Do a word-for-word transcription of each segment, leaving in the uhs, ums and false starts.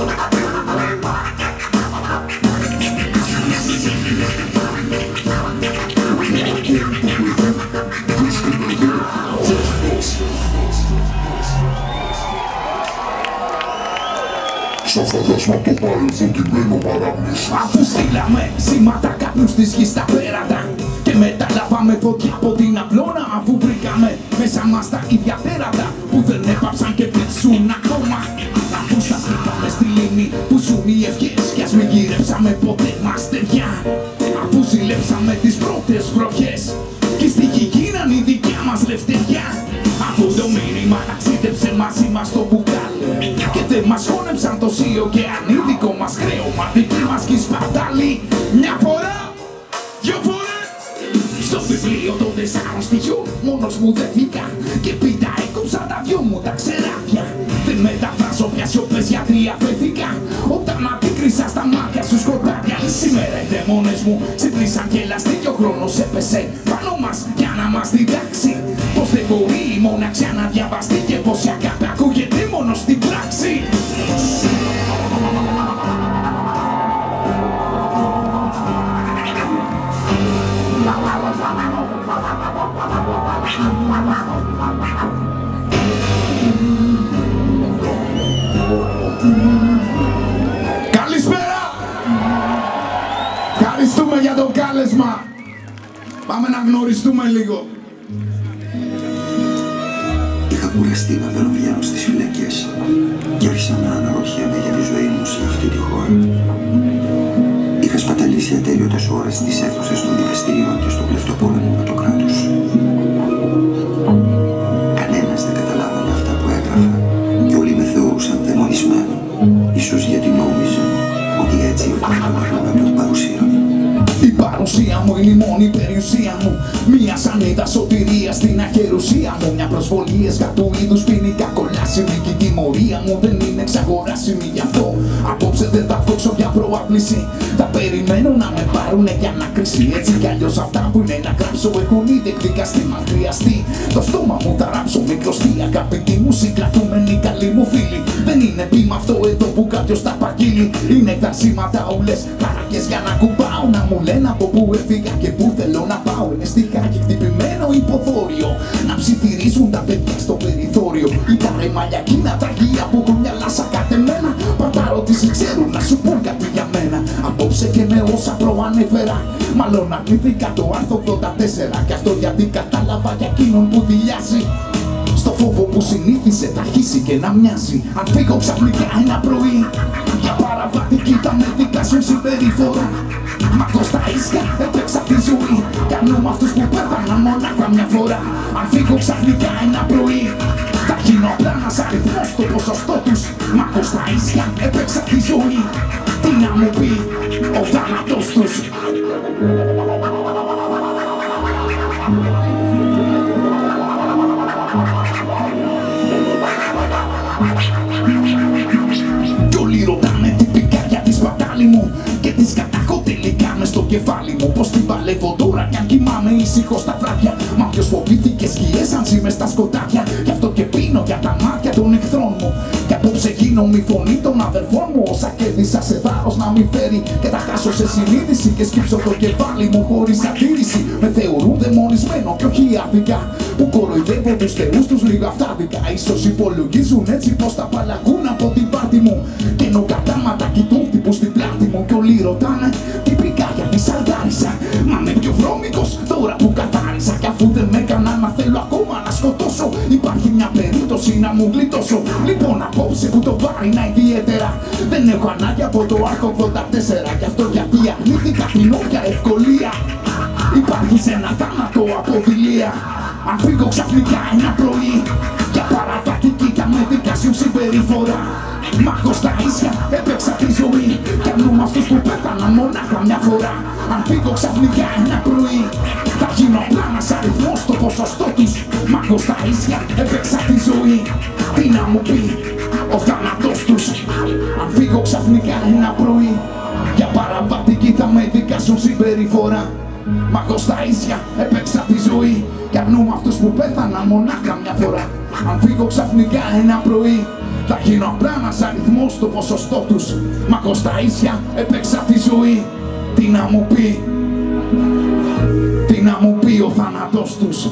Σαν φαντάσμα το παρελθόν κειμένο παραμνήσει. Αφού στείλαμε σήματα κάποιους στη γη στα πέρατα και μεταλάβαμε φωτιά από την απλώνα, αφού βρήκαμε μέσα μας τα ίδια τέρατα που δεν έπαψαν και πέσουν ακόμα. Αφού σταθήκαμε στη λίμνη που ζουν οι ευχές κι ας μην γυρέψαμε ποτέ μας στεριά. Αφού ζηλέψαμε τις πρώτες βροχές κι στη γη γίναν η δικιά μας λευτεριά. Αφού το μήνυμα ταξίδεψε μαζί μας στο μπουκάλι και δεν μας χώνεψαν το σίο και ανίδικο μας χρέωμα, δική μας κι σπατάλη. Μια φορά, δυο φορές στο βιβλίο των τεσσάρων στοιχείων μόνος μου δεν βγήκα και πίτα έκοψα τα δυο μου τα ξεράδια. Δεν μεταφράζω πια σιωπές γιατί αφέθηκα όταν αντίκρισα στα μάτια σου σκοτάδια. Σήμερα οι δαίμονες μου ξυπνήσαν και λαστίκι, ο χρόνος έπεσε πάνω μας για να μας διδάξει πως δεν μπορεί η μοναξιά να διαβαστεί και πως η αγάπη ακούγεται μόνο στην πράξη. Καλησπέρα! Ευχαριστούμε για το κάλεσμα. Πάμε να γνωριστούμε λίγο. Είχα κουραστεί να μπαίνω στις φυλακές και άρχισα να αναρωτιέμαι για τη ζωή μου σε αυτή τη χώρα. Είχα σπαταλήσει ατέλειωτες ώρες στις αίθουσες των δικαστηρίων και στο κλεφτοπόλεμο με το κράτος. Κανένας δεν καταλάβανε αυτά που έγραφα και όλοι με θεωρούσαν δαιμονισμένο, ίσως γιατί νόμιζαν ότι έτσι βγάζω να από την παρουσία μου. Η παρουσία μου είναι η μόνη περιουσία μου. Μια σανίδα σωτηρία στην αχερουσία μου. Μια προσβολή του είδους ποινικά κολλάσιμη. Και η τιμωρία μου δεν είναι εξαγοράσιμη. Γι' αυτό απόψε δεν θα βγω για προάπληση. Θα περιμένω να με πάρουνε για ανάκριση. Έτσι κι αλλιώς αυτά που είναι να γράψω έχουν ήδη εκδικαστεί. Μα χρειαστεί το στόμα μου θα ράψω μικρωστή. Αγαπητοί μου συγκρατούμενοι καλοί μου φίλοι. Δεν είναι πείμα αυτό εδώ που κάποιος τα παγγείλει. Είναι δαρσίματα όλες χαρακές για να κουμπάω. Να μου λένε από πού έφυγα και πού θέλω να πάω. Είναι στιχάκι χτυπημένο υποδόριο. Να ψιθυρίζουν τα παιδιά στο περιθώριο. Ή τα ρεμαλιακίνα τα γεία που έχουν μυαλά σαν κατεμένα. Παταρώτηση ξέρουν να σου πούν κάτι για μένα. Απόψε και με όσα προανέφερα. Μάλλον αρνήθηκα το άρθρο ογδόντα τέσσερα. Κι αυτό γιατί κατάλαβα για εκείνον που δηλιάζει. Στο φόβο που συνήθισε θα αρχίσει και να μοιάζει. Αν φύγω ξαφνικά ένα πρωί για παραβατική τα με δικά σου συμπεριφορά. Μ' στα ίσια έπαιξα τη ζωή. Κι αρνούμαι αυτούς που πέθαναν μονάχα μια φορά. Αν φύγω ξαφνικά ένα πρωί θα γίνω απλά ένας αριθμός στο ποσοστό τους. Μ' στα ίσια έπαιξα τη ζωή. Τι να μου πει ο θάνατος τους. Κι όλοι ρωτάνε τι πικάρια τη σπατάλη μου και τις καταχώ τελικά μες στο κεφάλι μου. Πως την παλεύω τώρα κι αν κοιμάμαι ήσυχο στα βράδια. Μα ποιος φοβήθηκε σκιές αν ζει μες στα σκοτάδια. Γι' αυτό και πίνω για τα μάτια των εχθρών μου. Κι απόψε γίνομαι η φωνή των αδερφών μου. Όσα κέρδισα σε βάρος να μην φέρει και τα χάσω σε συνείδηση. Και σκύψω το κεφάλι μου χωρίς αντίρρηση. Με θεωρούν δαιμονισμένο κι όχι άδικα. Που κοροϊδεύω τους θεούς τους λίγο αυτάδικα. Ίσως υπολογίζουν έτσι πως θα απαλλαγούν από την πάρτη μου. Και ενώ κατάματα κοιτούν τύπου στην πλάτη μου. Κι όλοι ρωτάνε τυπικά γιατί σαρδάρισα. Μα με πιο βρώμικος τώρα που καθάρισα. Κι αφού δεν με έκανα να θέλω ακόμα να σκοτώσω, υπάρχει μια περίπτωση να μου γλιτώσω. Λοιπόν απόψε που το βάρινα ιδιαίτερα δεν έχω ανάγκη από το άρθρο ογδόντα τέσσερα. Κι αυτό γιατί αρνήθηκα την όποια ευκολία. Υπάρχει σε ένα θάνατο από δειλία. Αν φύγω ξαφνικά ένα πρωί για παραβατική τα με δικά σου συμπεριφορά. Μ' στα ίσια έπαιξα τη ζωή. Κι αρνούμαι αυτούς που πέθαναν μονάχα μια φορά. Αν φύγω ξαφνικά ένα πρωί θα γίνω απλά ένας αριθμός στο ποσοστό τους. Μ' στα ίσια έπαιξα τη ζωή. Τι να μου πει ο θάνατος τους. Αν φύγω ξαφνικά ένα πρωί για παραβατική θα με δικά σου συμπεριφορά. Μ' στα ίσια έπαιξα τη ζωή. Κι αρνούμαι αυτούς που πέθαναν μονάχα μια φορά. Αν φύγω ξαφνικά ένα πρωί θα γίνω απλά ένας ένας αριθμός στο ποσοστό τους. Μα εγώ στα ίσια έπαιξα τη ζωή. Τι να μου πει, τι να μου πει ο θάνατος τους.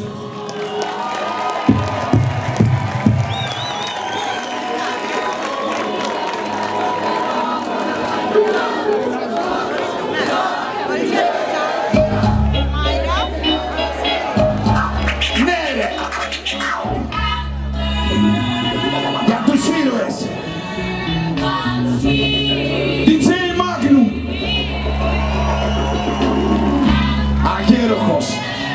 Για τους ήρωες ντι τζέι Magnum, Αγέροχος.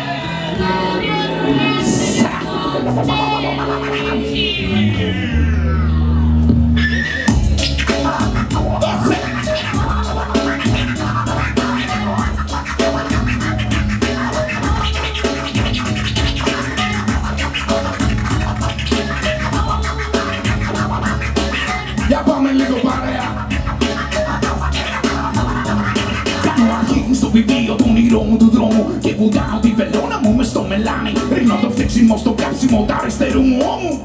Για πάμε λίγο παρέα. Κάνω αρχή στο βιβλίο των ήρων μου του δρόμου και βουτάω τη βελόνα μου μες στο μελάνι. Ρίχνω το φτιάξιμο στο κάψιμο του αριστερού μου ώμου.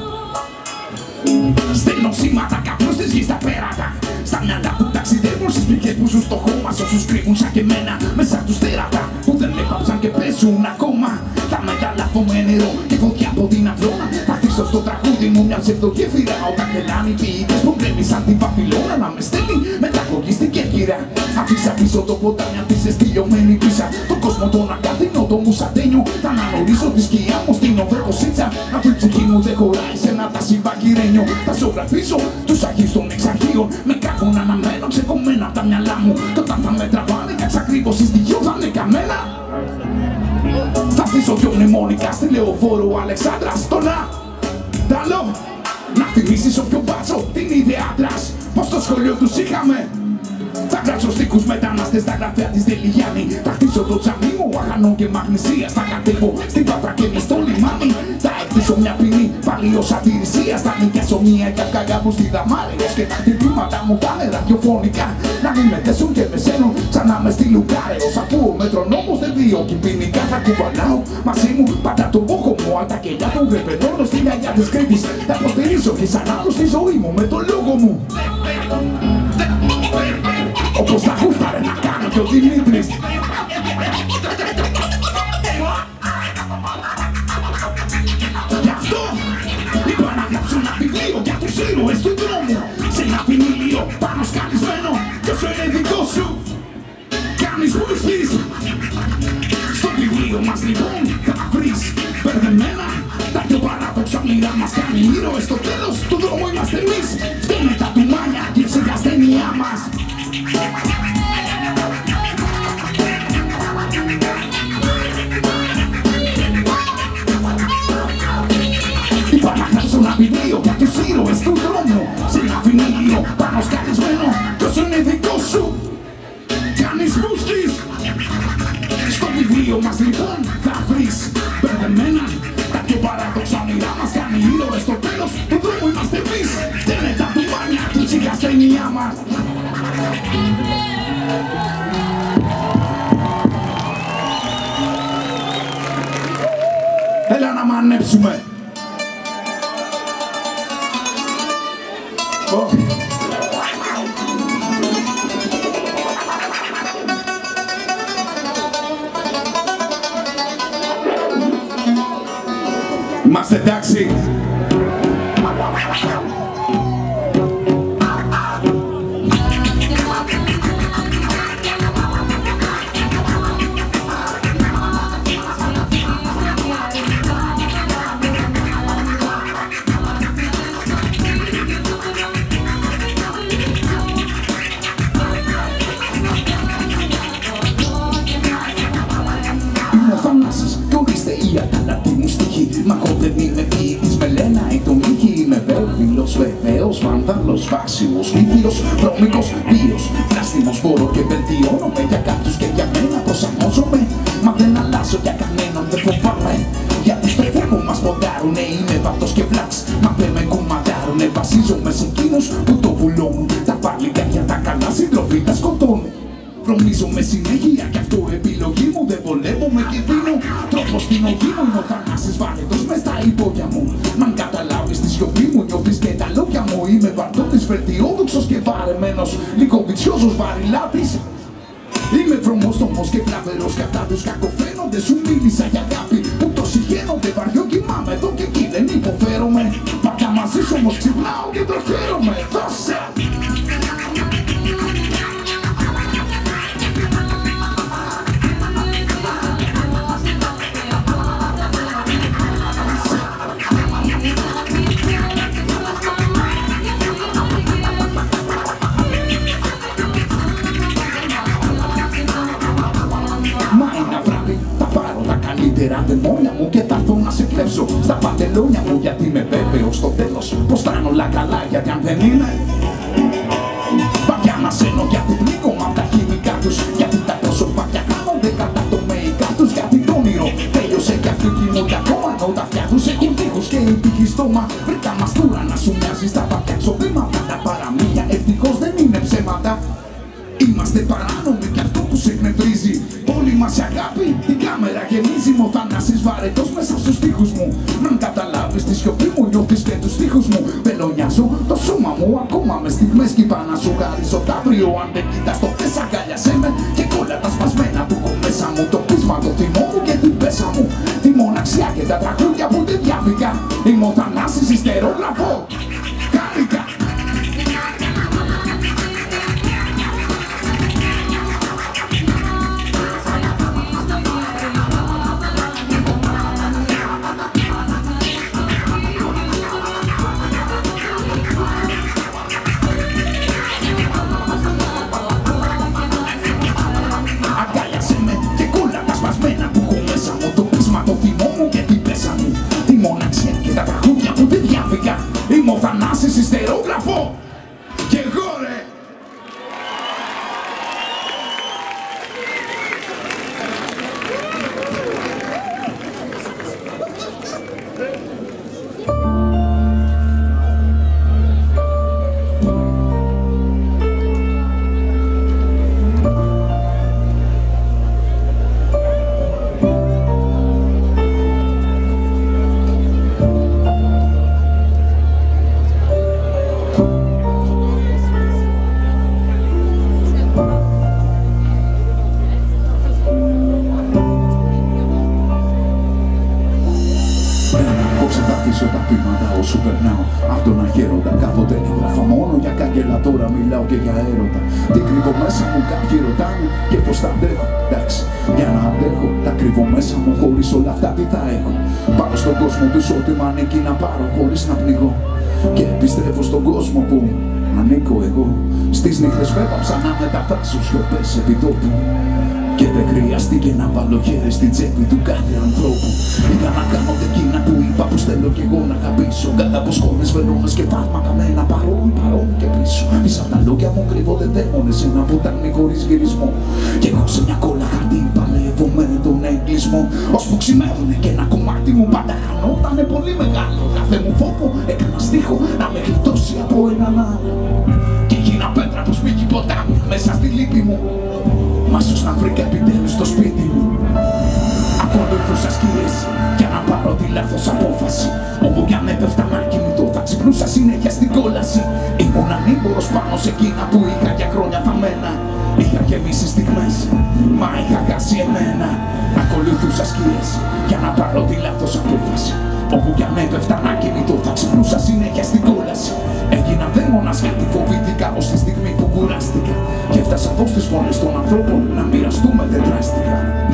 Στέλνω σήματα κάπου στις γης τα πέρατα. Στα μυαλά που ταξιδεύουν στις πληγές που ζουν στο χώμα. Σ' όσους κρύβουν σαν και εμένα μέσα τους τέρατα που δεν έπαψαν και παίζουν ακόμα. Θα μεταλλαφώ με νερό και φωτιά από την αυλώνα. Θα χτίσω στο τραγούδι μου μια ψευδογέφυρα. Όταν γελάνε οι ποιητές που γκρέμισαν την Βαβυλώνα να με στέλνει μεταγωγή στην Κέρκυρα. Αφήσα πίσω το ποτάμι της εστιλιωμένη πίσα. Τον κόσμο τον ακαδίνω, το μουσαντένιο. Θα αναγνωρίσω τη σκιά μου στην οβρεκοσίτσα. Αυτή η ψυχή μου δεν χωράει σε ένα τασιβακυρένιο. Θα ζωγραφίσω τους αγίους των εξαρχείων. Με κάχουν αναμένω ξεκομμένα απ' τα μυαλά μου. Κι όταν θα με τραβάνε κι εξακρίβωση στοιχείο θα είναι καμένα. Θα στήσω δυο μνημόνικα στη Λεωφόρο Αλεξάνδρας. Το να, ταλό, να θυμίσεις όποιο μπάτσο την ιδεάτρας. Πως στο σχολείο τους είχαμε. Θα γράψω στίχους μετανάστες στα γραφεία της Δελιγιάννη. Θα χτίσω το τζαμί μου αγανών και μαγνησίας. Θα κατέβω στην Πάτρα και μες στο λιμάνι. Θα εκτίσω μια ποινή πάλι ως αντιρρησίας. Θα νοικιάσω μια καυκαγιά μου στη Δαμάρεως. Και τα χτυπήματα μου θα είναι ραδιοφωνικά. Να μην με θέσουν και με σένουν ξανά μες στη Λουκάρεως. Αφού ο μετρονόμος δεν διώκει ποινικά θα κουβαλάω μαζί μου πάντα τον πόχο μου. Αν τα κελιά των βρεπενών στη μαγιά της Κρήτης. Θα υποστηρίζω και σαν άλλο στη ζωή μου με το λόγο μου. Όπως θα γούσταρε να κάνω κι ο Δημήτρης. Γι' αυτό είπα να γράψω ένα βιβλίο για τους ήρωες του δρόμου. Σε ένα βινίλιο πάνω σκαλισμένο. Κι όσο είναι δικό σου κάνεις πουστής. Στο βιβλίο μας λοιπόν θα βρεις μπερδεμένα τα πιο παράδοξα όνειρά μας κάνει ήρωες. Στο τέλος του δρόμου είμαστε εμείς. Φταίνε τα τουμάνια και η ψυχασθένειά μας. Είπα να γράψω ένα βιβλίο για τους ήρωες του δρόμου. Σε ένα βινίλιο πάνω σκαλισμένο. Κι όσο είναι δικό σου κάνεις πουστής. Στο βιβλίο μας λοιπόν θα βρεις μπερδεμένα τα πιο παράδοξα όνειρά μας κάνει ήρωες. Στο τέλος του δρόμου είμαστε εμείς. Φταίνε τα τουμάνια και η ψυχασθένειά μας. Έλα να μανέψουμε. Oh. Είμαστε εντάξει. Η αταλατή μου στοιχή. Μα εγώ δεν είμαι ποιητής με λένα ή το μύχη. Είμαι βέβαιος, βεβαίος, βάνδαλος, βάσιμος, λύθιος, βρώμικος, βίος. Δραστημος μπορώ και βελτιώνομαι για κάποιους και για μένα προσαρμόζομαι. Μα δεν αλλάζω για κανέναν, δεν φοβάμαι. Γιατί στο φόβο μας ποντάρουνε, είμαι βατός και βλάξ. Μα δεν με κουμαντάρουνε, βασίζομαι σε εκείνους που το βουλώνουν. Τα παλικάρια τα καλά συντροφή τα σκοτώνουν. Βρωμίζομαι συνέχεια κι αυτό επιλογή μου. Δεν βολεύομαι και δίνω τρόπο στην οδή μου. Είναι ο θανάσης βαρετός μες στα υπόγεια μου. Μ' αν καταλάβεις τη σιωπή μου, νιώθεις και τα λόγια μου. είμαι βαρτώτης, βελτιόδοξος και βαρεμένος, λίγο βιτσιόζος βαριλάτης. Είμαι βρωμόστομος και κλαβερός κι αυτά τους κακοφαίνονται. Σου μίλησα για αγάπη που το συγχαίνονται. Βαριό κοιμάμαι εδώ και εκεί, δεν υποφέρομαι. Πάντα μαζί σου όμως ξυπνάω και το χαίρομαι. Δώσε! Καλύτερα δαιμόνια μου και θα έρθω να σε κλέψω στα παντελόνια μου, γιατί είμαι βέβαιος στο τέλος πως θα είναι όλα καλά, γιατί αν δεν είναι βαριά να σένω, γιατί πνίγομαι απ' τα χημικά τους, γιατί τα πρόσωπα πια χάνονται κατά το make-up τους, γιατί το όνειρο τέλειωσε κι αυτοί κινούνται ακόμα, ενώ τα αυτιά τους έχουν τείχους και η τύχη στόμα. Βρήκα μαστούρα να σου μοιάζει στα βαθιά ξοδήματα, τα παραμύθια ευτυχώς δεν είναι ψέματα. Είμαστε παράνομοι κι αυτό που σε εκνευρίζει. Όλη μας η αγάπη την κάμερα γεμίζει. Μ' ο Θανάσης βαρετός μέσα στους στίχους μου. Να καταλάβεις τη σιωπή μου, νιώθεις και τους στίχους μου. Πελωνιάζω το σώμα μου ακόμα με στιγμές κι είπα να σου χαρίσω τ' αύριο. Αν δεν κοιτάς το πες αγκάλιασέ με και κόλλα τα σπασμένα που έχω μέσα μου. Το πείσμα, το θυμό μου και την πέσα μου. Τη μοναξιά και τα τραγούδια που δεν διάβηκα. Είμαι ο Θανάσης ιστερόγραφο. Χάρηκα. Είμαι ο Θανάσης ιστερόγραφο. Και εγώ ρε. Τα πείματα όσο περνάω απ' τον αγέροντα. Κάποτε έγραφα μόνο για κάγκελα, τώρα μιλάω και για έρωτα. Τι κρύβω μέσα μου κάποιοι ρωτάνε και πως θα αντέχω. Εντάξει, για να αντέχω τα κρύβω μέσα μου, χωρίς όλα αυτά τι θα έχω. Πάω στον κόσμο τους ό,τι μ' ανήκει να πάρω χωρίς να πνιγώ. Και επιστρέφω στον κόσμο που ανήκω εγώ. Στις νύχτες βέβαψα να μεταφράσω σιωπές επί τόπου. Και δεν χρειάστηκε να βάλω χέρι στην τσέπη του κάθε ανθρώπου. Είχα να κάνω εκείνα που είπα πως θέλω κι εγώ να αγαπήσω. Κατά από σκόνες, βελόνες και φάρμακα με ένα παρόν, παρόν και πίσω. Πίσω απ' τα λόγια μου κρύβονται δαίμονες σε ένα ποτάμι χωρίς γυρισμό. Κι εγώ σε μια κόλλα χαρτί παλεύω με τον εγκλισμό. Ώσπου ξημέρωνε και ένα κομμάτι μου πάντα χανότανε πολύ μεγάλο. Κάθε μου φόβο έκανα στίχο να με γλιτώσει από έναν άλλο. Και έγινα πέτρα πως πήγε ποτάμι μέσα στη λύπη μου. Μα ίσως να βρήκα επιτέλους στο σπίτι μου. Ακολουθούσα σκιές για να πάρω τη λάθος απόφαση. Όπου κι αν έπεφτα να κοιμηθώ θα ξυπνούσα συνέχεια στην κόλαση. Ήμουν ανήμπορος πάνω σε εκείνα που είχα για χρόνια θαμμένα. Είχα γεμίσει στιγμές, μα είχα χάσει εμένα. Ακολουθούσα σκιές για να πάρω τη λάθος απόφαση. Όπου κι αν έπεφτα να κοιμηθώ θα ξυπνούσα συνέχεια στην κόλαση. Έγινα δαίμονας γιατί φοβήθηκα ως τη στιγμή που κουράστηκα. Και έφτασα εδώ στις φωνές των ανθρώπων να μοιραστούμε τετράστικα.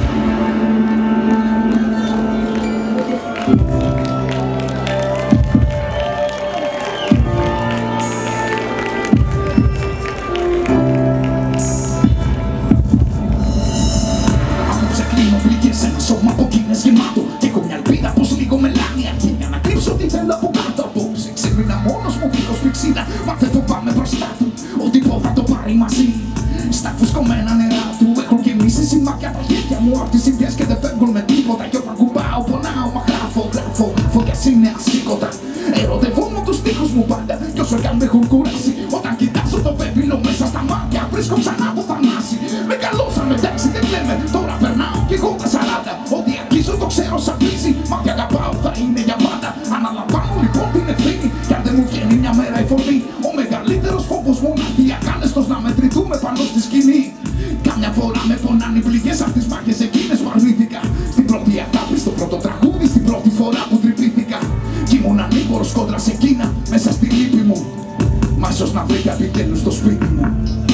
Απόψε κλείνω πληγές σε ένα σώμα από κίνες γεμάτο. Και έχω μια ελπίδα πως λίγο μελάνι αρκεί για να κρύψω τι θέλω από κάτω. Απόψε ξέμεινα μόνος μου δίχως πηξίδα. Μα δεν φοβάμαι μπροστά του ότι πω θα το πάρει μαζί. Στα φουσκωμένα νερά του έχουν γεμίσει σημάδια τα χέρια μου απ' τις ίδιες και δεν φεύγουν με τίποτα. Κι όταν κουμπάω πονάω, μα γράφω, γράφω, γράφω κι ας είναι ασήκωτα. Ερωτευόμουν τους στίχους μου πάντα κι όσο κι αν με έχουν κουράσει. Όταν κοιτάζω το βέβαιο μέσα στα μάτια βρίσκω ξανά το Θανάση. Με καλώσαμε εντάξει δεν λέμε, τώρα περνάω κι εγώ τα σαράντα. Ότι αγγίζω το ξέρω σαν πίση, μα κι αγαπάω θα είναι για πάντα. Αναλαμβάνω λοιπόν την ευθύνη κι αν δεν μου βγαίνει μια μέρα η φωνή. Ο μεγαλύτερος φόβος μου να έρθει ακάλεστος να μετρηθούμε πάνω στη σκηνή. Κάμια φορά με πονάνε οι πληγές απ' τις μάχες εκείνες που αρνήθηκα. Στην πρώτη αγάπη, στο πρώτο τραγούδι, στην πρώτη φορά που τρυπήθηκα. Κι ήμουν ανήμπορος κόντρα σε εκείνα, μέσα στη λύπη μου. Μα ίσως να βρήκα επιτέλους στο σπίτι μου.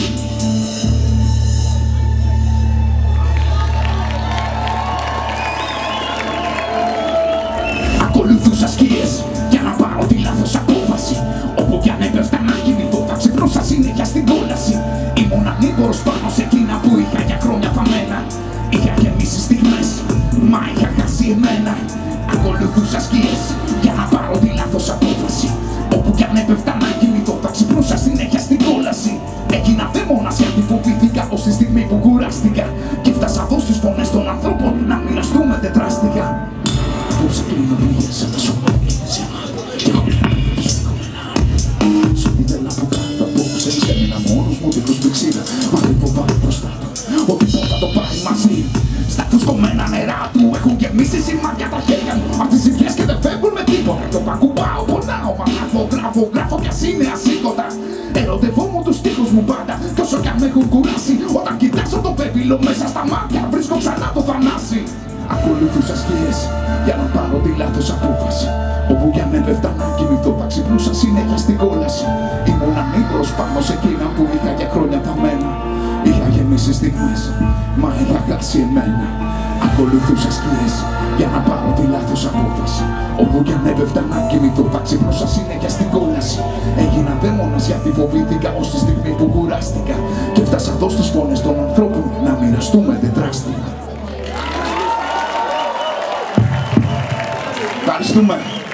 Ακολουθούσα σκιές για να πάρω τη λάθος απόφαση. Όπου κι αν έπεφτα να κινηθώ θα ξυπνούσα συνέχεια στην κόλαση. Ήμουν ανήμπορος πάνω σε εκείνα που είχα για χρόνια θαμμένα. Είχα γεμίσει στιγμές, μα είχα χάσει εμένα. Ακολουθούσα σκιές για να πάρω τη λάθος απόφαση. Όπου κι αν έπεφτα να κινηθώ θα ξυπνούσα συνέχεια στην κόλαση. Έγινα δαίμονας γιατί φοβήθηκα ως τη στιγμή που κουράστηκα. Και φτάσα εδώ στις φωνές των ανθρώπων να μοιραστούμε τετράστικα. Απόψε κλείνω πληγές σαν τα σώμα που είναι σε μάτω. Και έχω πλέον τους δικομένα. Σ' ό,τι δεν από κάτω απόψε έμεινα μόνος μου δίχως πηξίδα. Μα δεν φοβάμαι μπροστά του ότι θα το πάρει μαζί. Στα φουσκωμένα νερά του έχουν γεμίσει σημάδια τα χέρια μου. Απ' τις ζυγές και δεν φεύγουν με τίποτα. Το πακουμπάω, πονάω, μα γράφω, γράφω, γράφω πια είναι ασήκωτα. Ερωτευόμουν τους στίχους μου πάντα κι όσο κι αν με έχουν κουράσει. Όταν κοιτάξω το πέπυλο μέσα στα μάτια βρίσκω ξανά το θανάσι. Ακολουθούσα σκιές για να πάρω τη λάθος απόφαση. Όπου κι αν έπεφτα να κοιμηθώ θα ξυπνούσα συνέχεια στην κόλαση. Ήμουν ανήμπορος πάνω σε εκείνα που είχα για χρόνια θαμμένα. Είχα γεμίσει στιγμές, μα είχα χάσει εμένα. Ακολουθούσα σκιές για να πάρω τη λάθος απόφαση. Όπου κι αν έπεφτα να κοιμηθώ θα ξυπνούσα συνέχεια στην κόλαση. Έγινα δαίμονας γιατί φοβήθηκα ως τη στιγμή που κουράστηκα. Και φτάσα εδώ στις φωνές των ανθρώπων να μοιραστούμε τετράστικα. Ευχαριστούμε.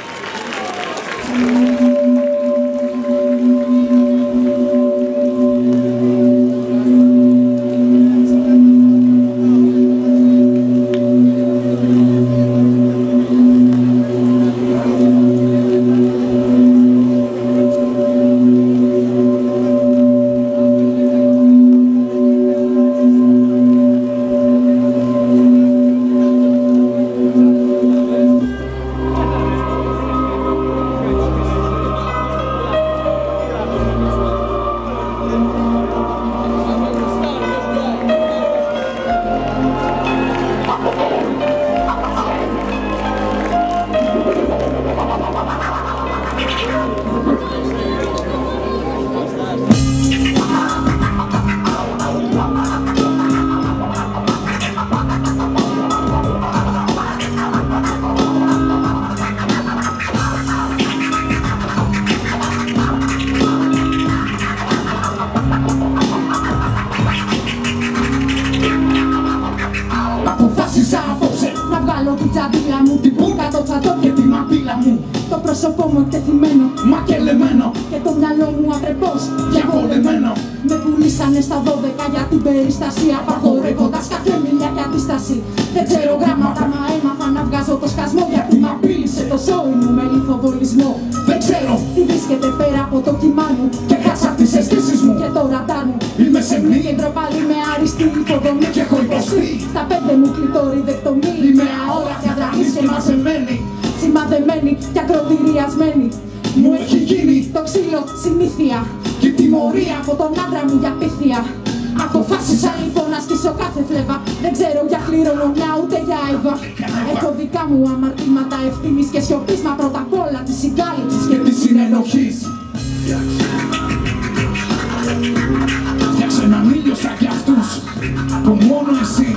τσαντίλα μου, την μπούκα, το τσαντό και τη μαντίλα μου. Το πρόσωπό μου εκτεθειμένο, μακελεμένο, και το μυαλό μου ατρεπώς διαβολεμένο. Με πουλήσανε στα δώδεκα για την περιστασία, απαγορεύοντας κάθε μιλιά και αντίσταση. Δεν ξέρω γράμματα, μα έμαθα να βγάζω το σκασμό, γιατί μ' απείλησε το ζώη μου με λιθοβολισμό. Δεν ξέρω τι βρίσκεται πέρα από το κιμά μου, και χάσα τις αισθήσεις μου και το ραντάρ μου. Είμαι σε μη κέντρο πάλι με αριστή υποδομή, και έχω υποστεί στα πέντε μου κλειτοριδεκτομή. Είμαι αόρατη, αδρανής και μαζεμένη, σημαδεμένη και ακροτηριασμένη. Μου έχει γίνει το ξύλο συνήθεια και τιμωρία από τον άντρα μου για πίθια. Αποφάσισα λοιπόν να σκίσω κάθε φλέβα. Δεν ξέρω για κληρονομιά ούτε για Εύα. Έχω δικά μου αμαρτήματα ευθύνης και σιωπής, μα πρώτα απ' όλα της συγκάλυψης και της συνενοχής. Φτιάξε έναν ήλιο σαν κι αυτούς που μόνο εσύ,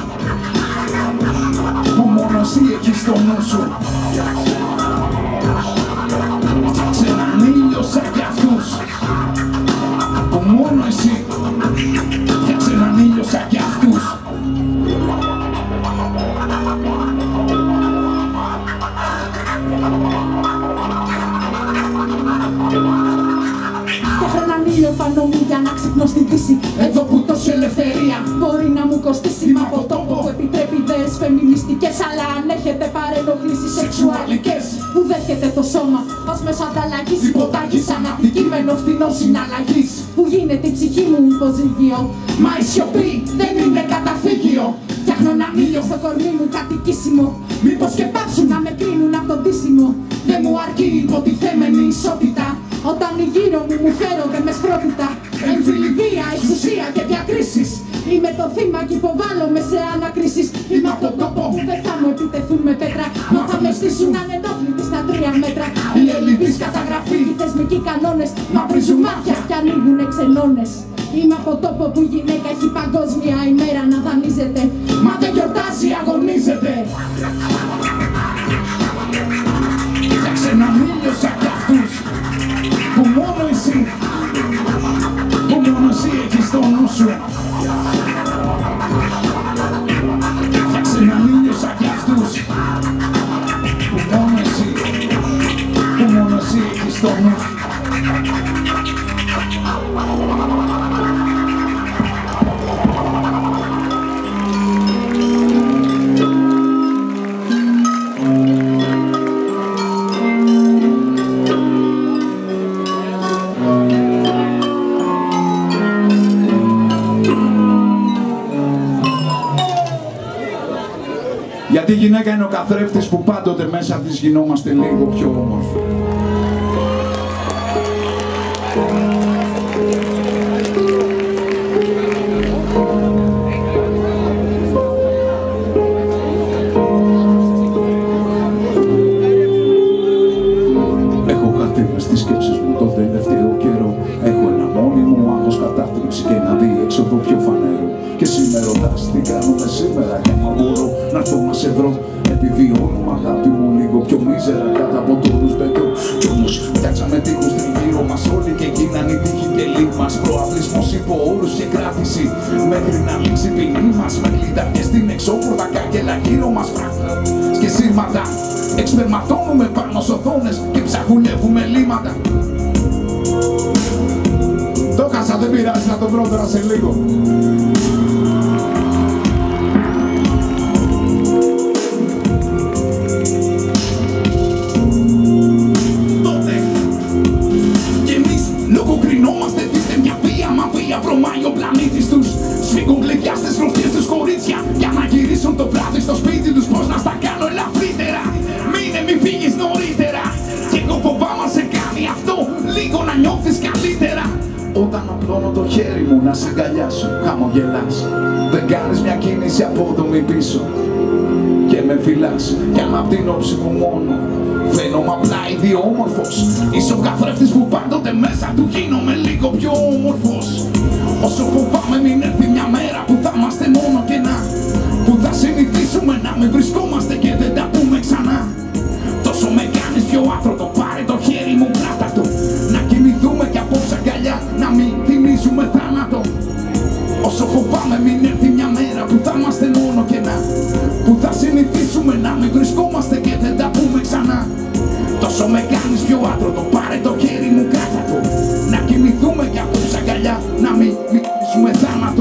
που μόνο εσύ έχεις στο νου σου. Φτιάξε έναν ήλιο σαν κι αυτούς που μόνο εσύ, φτιάξε έναν ήλιο σαν κι αυτούς. Φτιάχνω έναν ήλιο πάνω μου για να ξυπνώ στη δύση. Εδώ που τόση ελευθερία μπορεί να μου κοστίσει, μα από τόπο που επιτρέπει ιδέες φεμινιστικές, αλλά αν έχετε παρενοχλήσεις σεξουαλικές που δέχεται το σώμα ως μέσω ανταλλαγής, υποταγής σαν αντικείμενο φθηνός συναλλαγής, που γίνεται η ψυχή μου υποζύγιο, μα η σιωπή δεν είναι καταφύγιο. Φτιάχνω έναν ήλιο στο κορμί μου κατοικήσιμο, μήπως και πάψουν να με κρίνουν από το ντύσιμο. Δεν μου αρκεί η υποτιθέμενη ισότητα, Όταν οι γύρω μου μου φέρονται με σχρότητα, εμφυλιβία, εξουσία και διακρίσεις. Είμαι το θύμα και υποβάλλομαι σε ανακρίσεις. Είμαι από τον τόπο που δεν θα μου επιτεθούν με πέτρα, μα θα με στήσουν ανενόχλητοι στα τρία μέτρα. Οι ελλειπείς καταγραφή, οι θεσμικοί κανόνες μαυρίζουν μάτια και ανοίγουνε ξενώνες. Είμαι από τόπο που η γυναίκα έχει παγκόσμια ημέρα να δανείζεται, μα δεν γιορτάζει, αγωνίζεται. Φτιάξε έναν ήλιο σαν κι αυτούς που μόνο εσύ, που μόνο εσύ έχεις στο νου σου. Φτιάξε έναν ήλιο σαν κι αυτούς που μόνο εσύ, που μόνο εσύ έχεις στο νου σου. Γιατί η γυναίκα είναι ο καθρέφτης που πάντοτε μέσα της γινόμαστε λίγο πιο όμορφοι. Έχω χαθεί μες στις σκέψεις μου τον τελευταίο καιρό. Έχω ένα μόνιμο άγχος, κατάθλιψη και ένα διέξοδο πιο φανερό. Και σήμερα ρωτάς τι κάνουμε σήμερα κι άμα μπορώ να έρθω να σε βρω. Επιβιώνω αγάπη μου λίγο πιο μίζερα κάτω από τόνους μπετό. Κι όμως φτιάξαμε τείχους τριγύρω μας όλοι και γίνανε οι τείχοι τελεί μας. Προαυλισμός υπό όρους και κράτηση μέχρι να λήξει η ποινή μας. Με κλειδαριές στην εξώπορτα κάγκελα γύρω μας φράχτα και σύρματα. Εξπερματώνουμε πάνω σ' οθόνες και ψαχουλεύουμε λίματα. Το χάσα, δεν πειράζει, να το βρω τώρα σε λίγο. Τότε κι εμείς λογοκρινόμαστε δίθεν μια βία, μα βία βρωμάει ο πλανήτης τους. Σφίγγουν κλειδιά στις γροθιές τους κορίτσια για να γυρίσουν το βράδυ στο σπίτι τους. Πώς να στα κάνω ελαφρύτερα, μείνε μη φύγεις νωρίτερα. Κι εγώ φοβάμαι σε κάνει αυτό λίγο να νιώθεις καλύτερα. Όταν απλώνω το χέρι μου να σε αγκαλιάσω, χαμογελάς. Δεν κάνεις μια κίνηση απόδομη πίσω και με φυλάς. Κι αν απ' την όψη μου μόνο φαίνομαι απλά ιδιόμορφος, είσαι ο καθρέφτης που πάντοτε μέσα του γίνομαι λίγο πιο όμορφος. Όσο φοβάμαι μην έρθει μια μέρα που θα είμαστε μόνο κενά, που θα συνηθίσουμε να μην βρισκόμαστε και δεν τα πούμε ξανά. Τόσο με κάνεις πιο άτρωτο, πάρε το χέρι μου, κράτα το. Να κοιμηθούμε κι απόψε αγκαλιά, να μην θυμίζουμε θάνατο. Όσο φοβάμαι μην έρθει μια μέρα που θα είμαστε μόνο κενά, που θα συνηθίσουμε να μην βρισκόμαστε και δεν τα πούμε ξανά. Τόσο με κάνεις πιο άτρωτο, πάρε το χέρι μου, κράτα το. Να κοιμηθούμε κι απόψε αγκαλιά, να μην θυμίζουμε θάνατο.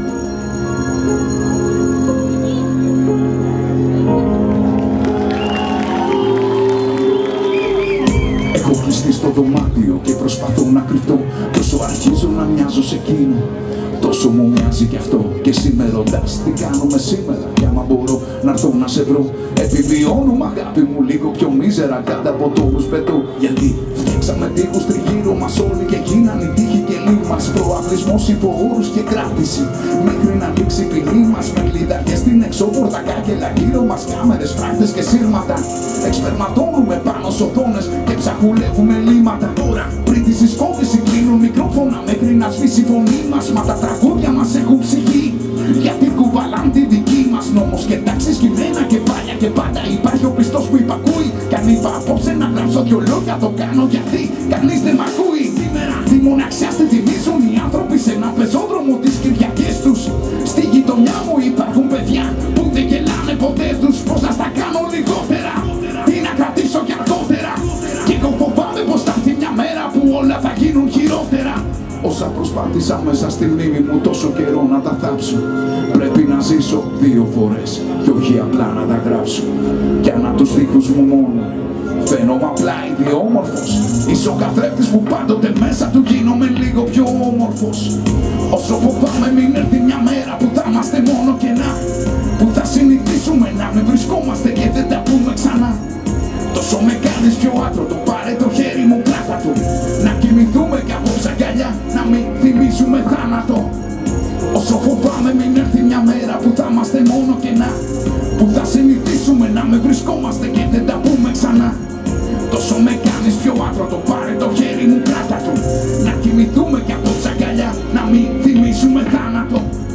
Έχω κλειστεί στο δωμάτιο και προσπαθώ να κρυφτώ. Τόσο αρχίζω να μοιάζω σε εκείνο, τόσο μου μοιάζει κι αυτό. Και σήμερα ρωτάς τι κάνουμε σήμερα, κι άμα μπορώ να έρθω να σε βρω. Επιβιώνουμε αγάπη μου λίγο πιο μίζερα κάτω από τόνους πετώ. Γιατί φτιάξαμε τείχους τριγύρω μας όλοι και γίνανε οι τείχοι και λί μας. Προαυλισμός υπό όρους και κράτηση μέχρι να λήξει η ποινή μας. Με κλειδαριές στην εξώπορτα κάγκελα γύρω μας, κάμερες, φράκτες και σύρματα. Εξπερματώνουμε πάνω σ' οθόνες και ψαχουλεύουμε λίματα. Τώρα πριν τη συσκότηση κλείνουν μικρόφωνα μέχρι να σβήσει η φωνή μας. Μα τα τραγούδια μας έχουν ψυχή, γιατί κουβαλάν τη δική μας. Νόμος και τάξεις, κειμένα, κεφάλια και πάντα υπάρχει ο πιστός που υπακούει. Κι αν είπα απόψε να γράψω δυο λόγια, το κάνω γιατί κανείς δεν μ' ακούει. Σήμερα τη μοναξιά στη θυμίζουν οι άνθρωποι σε ένα πεζόδρομο τις Κυριακές τους. Στη γειτονιά μου υπάρχουν παιδιά που δεν γελάνε ποτέ τους. Πώς να στα κάνω λιγότερα, τι να κρατήσω για αργότερα. Κι εγώ φοβάμαι πως θα έρθει μια μέρα που όλα θα γίνουν χειρότερα. Όσα προσπάθησα μέσα στη μνήμη μου τόσο καιρό να τα θάψω, πρέπει να ζήσω δύο φορές και όχι απλά να τα γράψω. Κι αν απ' τους δίχους μου μόνο φαίνομαι απλά ιδιόμορφος, είσαι ο καθρέφτης που πάντοτε μέσα του γίνομαι λίγο πιο όμορφος. Όσο φοβάμαι μην έρθει μια μέρα που θα είμαστε μόνο κενά, που θα συνηθίσουμε να μην βρισκόμαστε και δεν τα πούμε ξανά. Τόσο με κάνεις πιο άτρωτο, πάρε το χέρι μου, κράτα πλάτα του. Να κοιμηθούμε κι απόψε αγκαλιά, να μην θυμίζουμε θάνατο. Όσο φοβάμαι μην έρθει μια μέρα που θα είμαστε μόνο κενά, που θα συνηθίσουμε να με βρισκόμαστε και δεν τα πούμε ξανά. Τόσο με κάνεις πιο άτρωτο, πάρε το χέρι μου, κράτα του. Να κοιμηθούμε κι απόψε αγκαλιά, να μην θυμίζουμε θάνατο.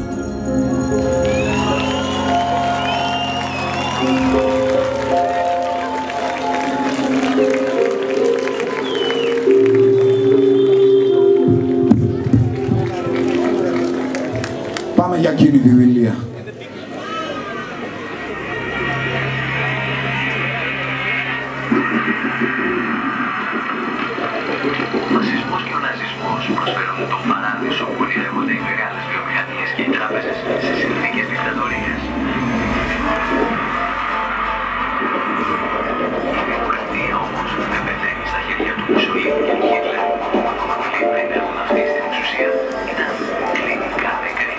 Πάμε για εκείνη τη δηλία. Ο φασισμός και ο ναζισμός προσφέρουν τον παράδεισο που ονειρεύονται οι μεγάλες βιομηχανίες και οι τράπεζες σε συνθήκες δικτατορίας. Η δημοκρατία όμως δεν πεθαίνει στα χέρια του Μουσολίνη και του Χίτλερ. Πολλοί πριν έχουν αυτή στην εξουσία ήταν κλινικά νεκροί.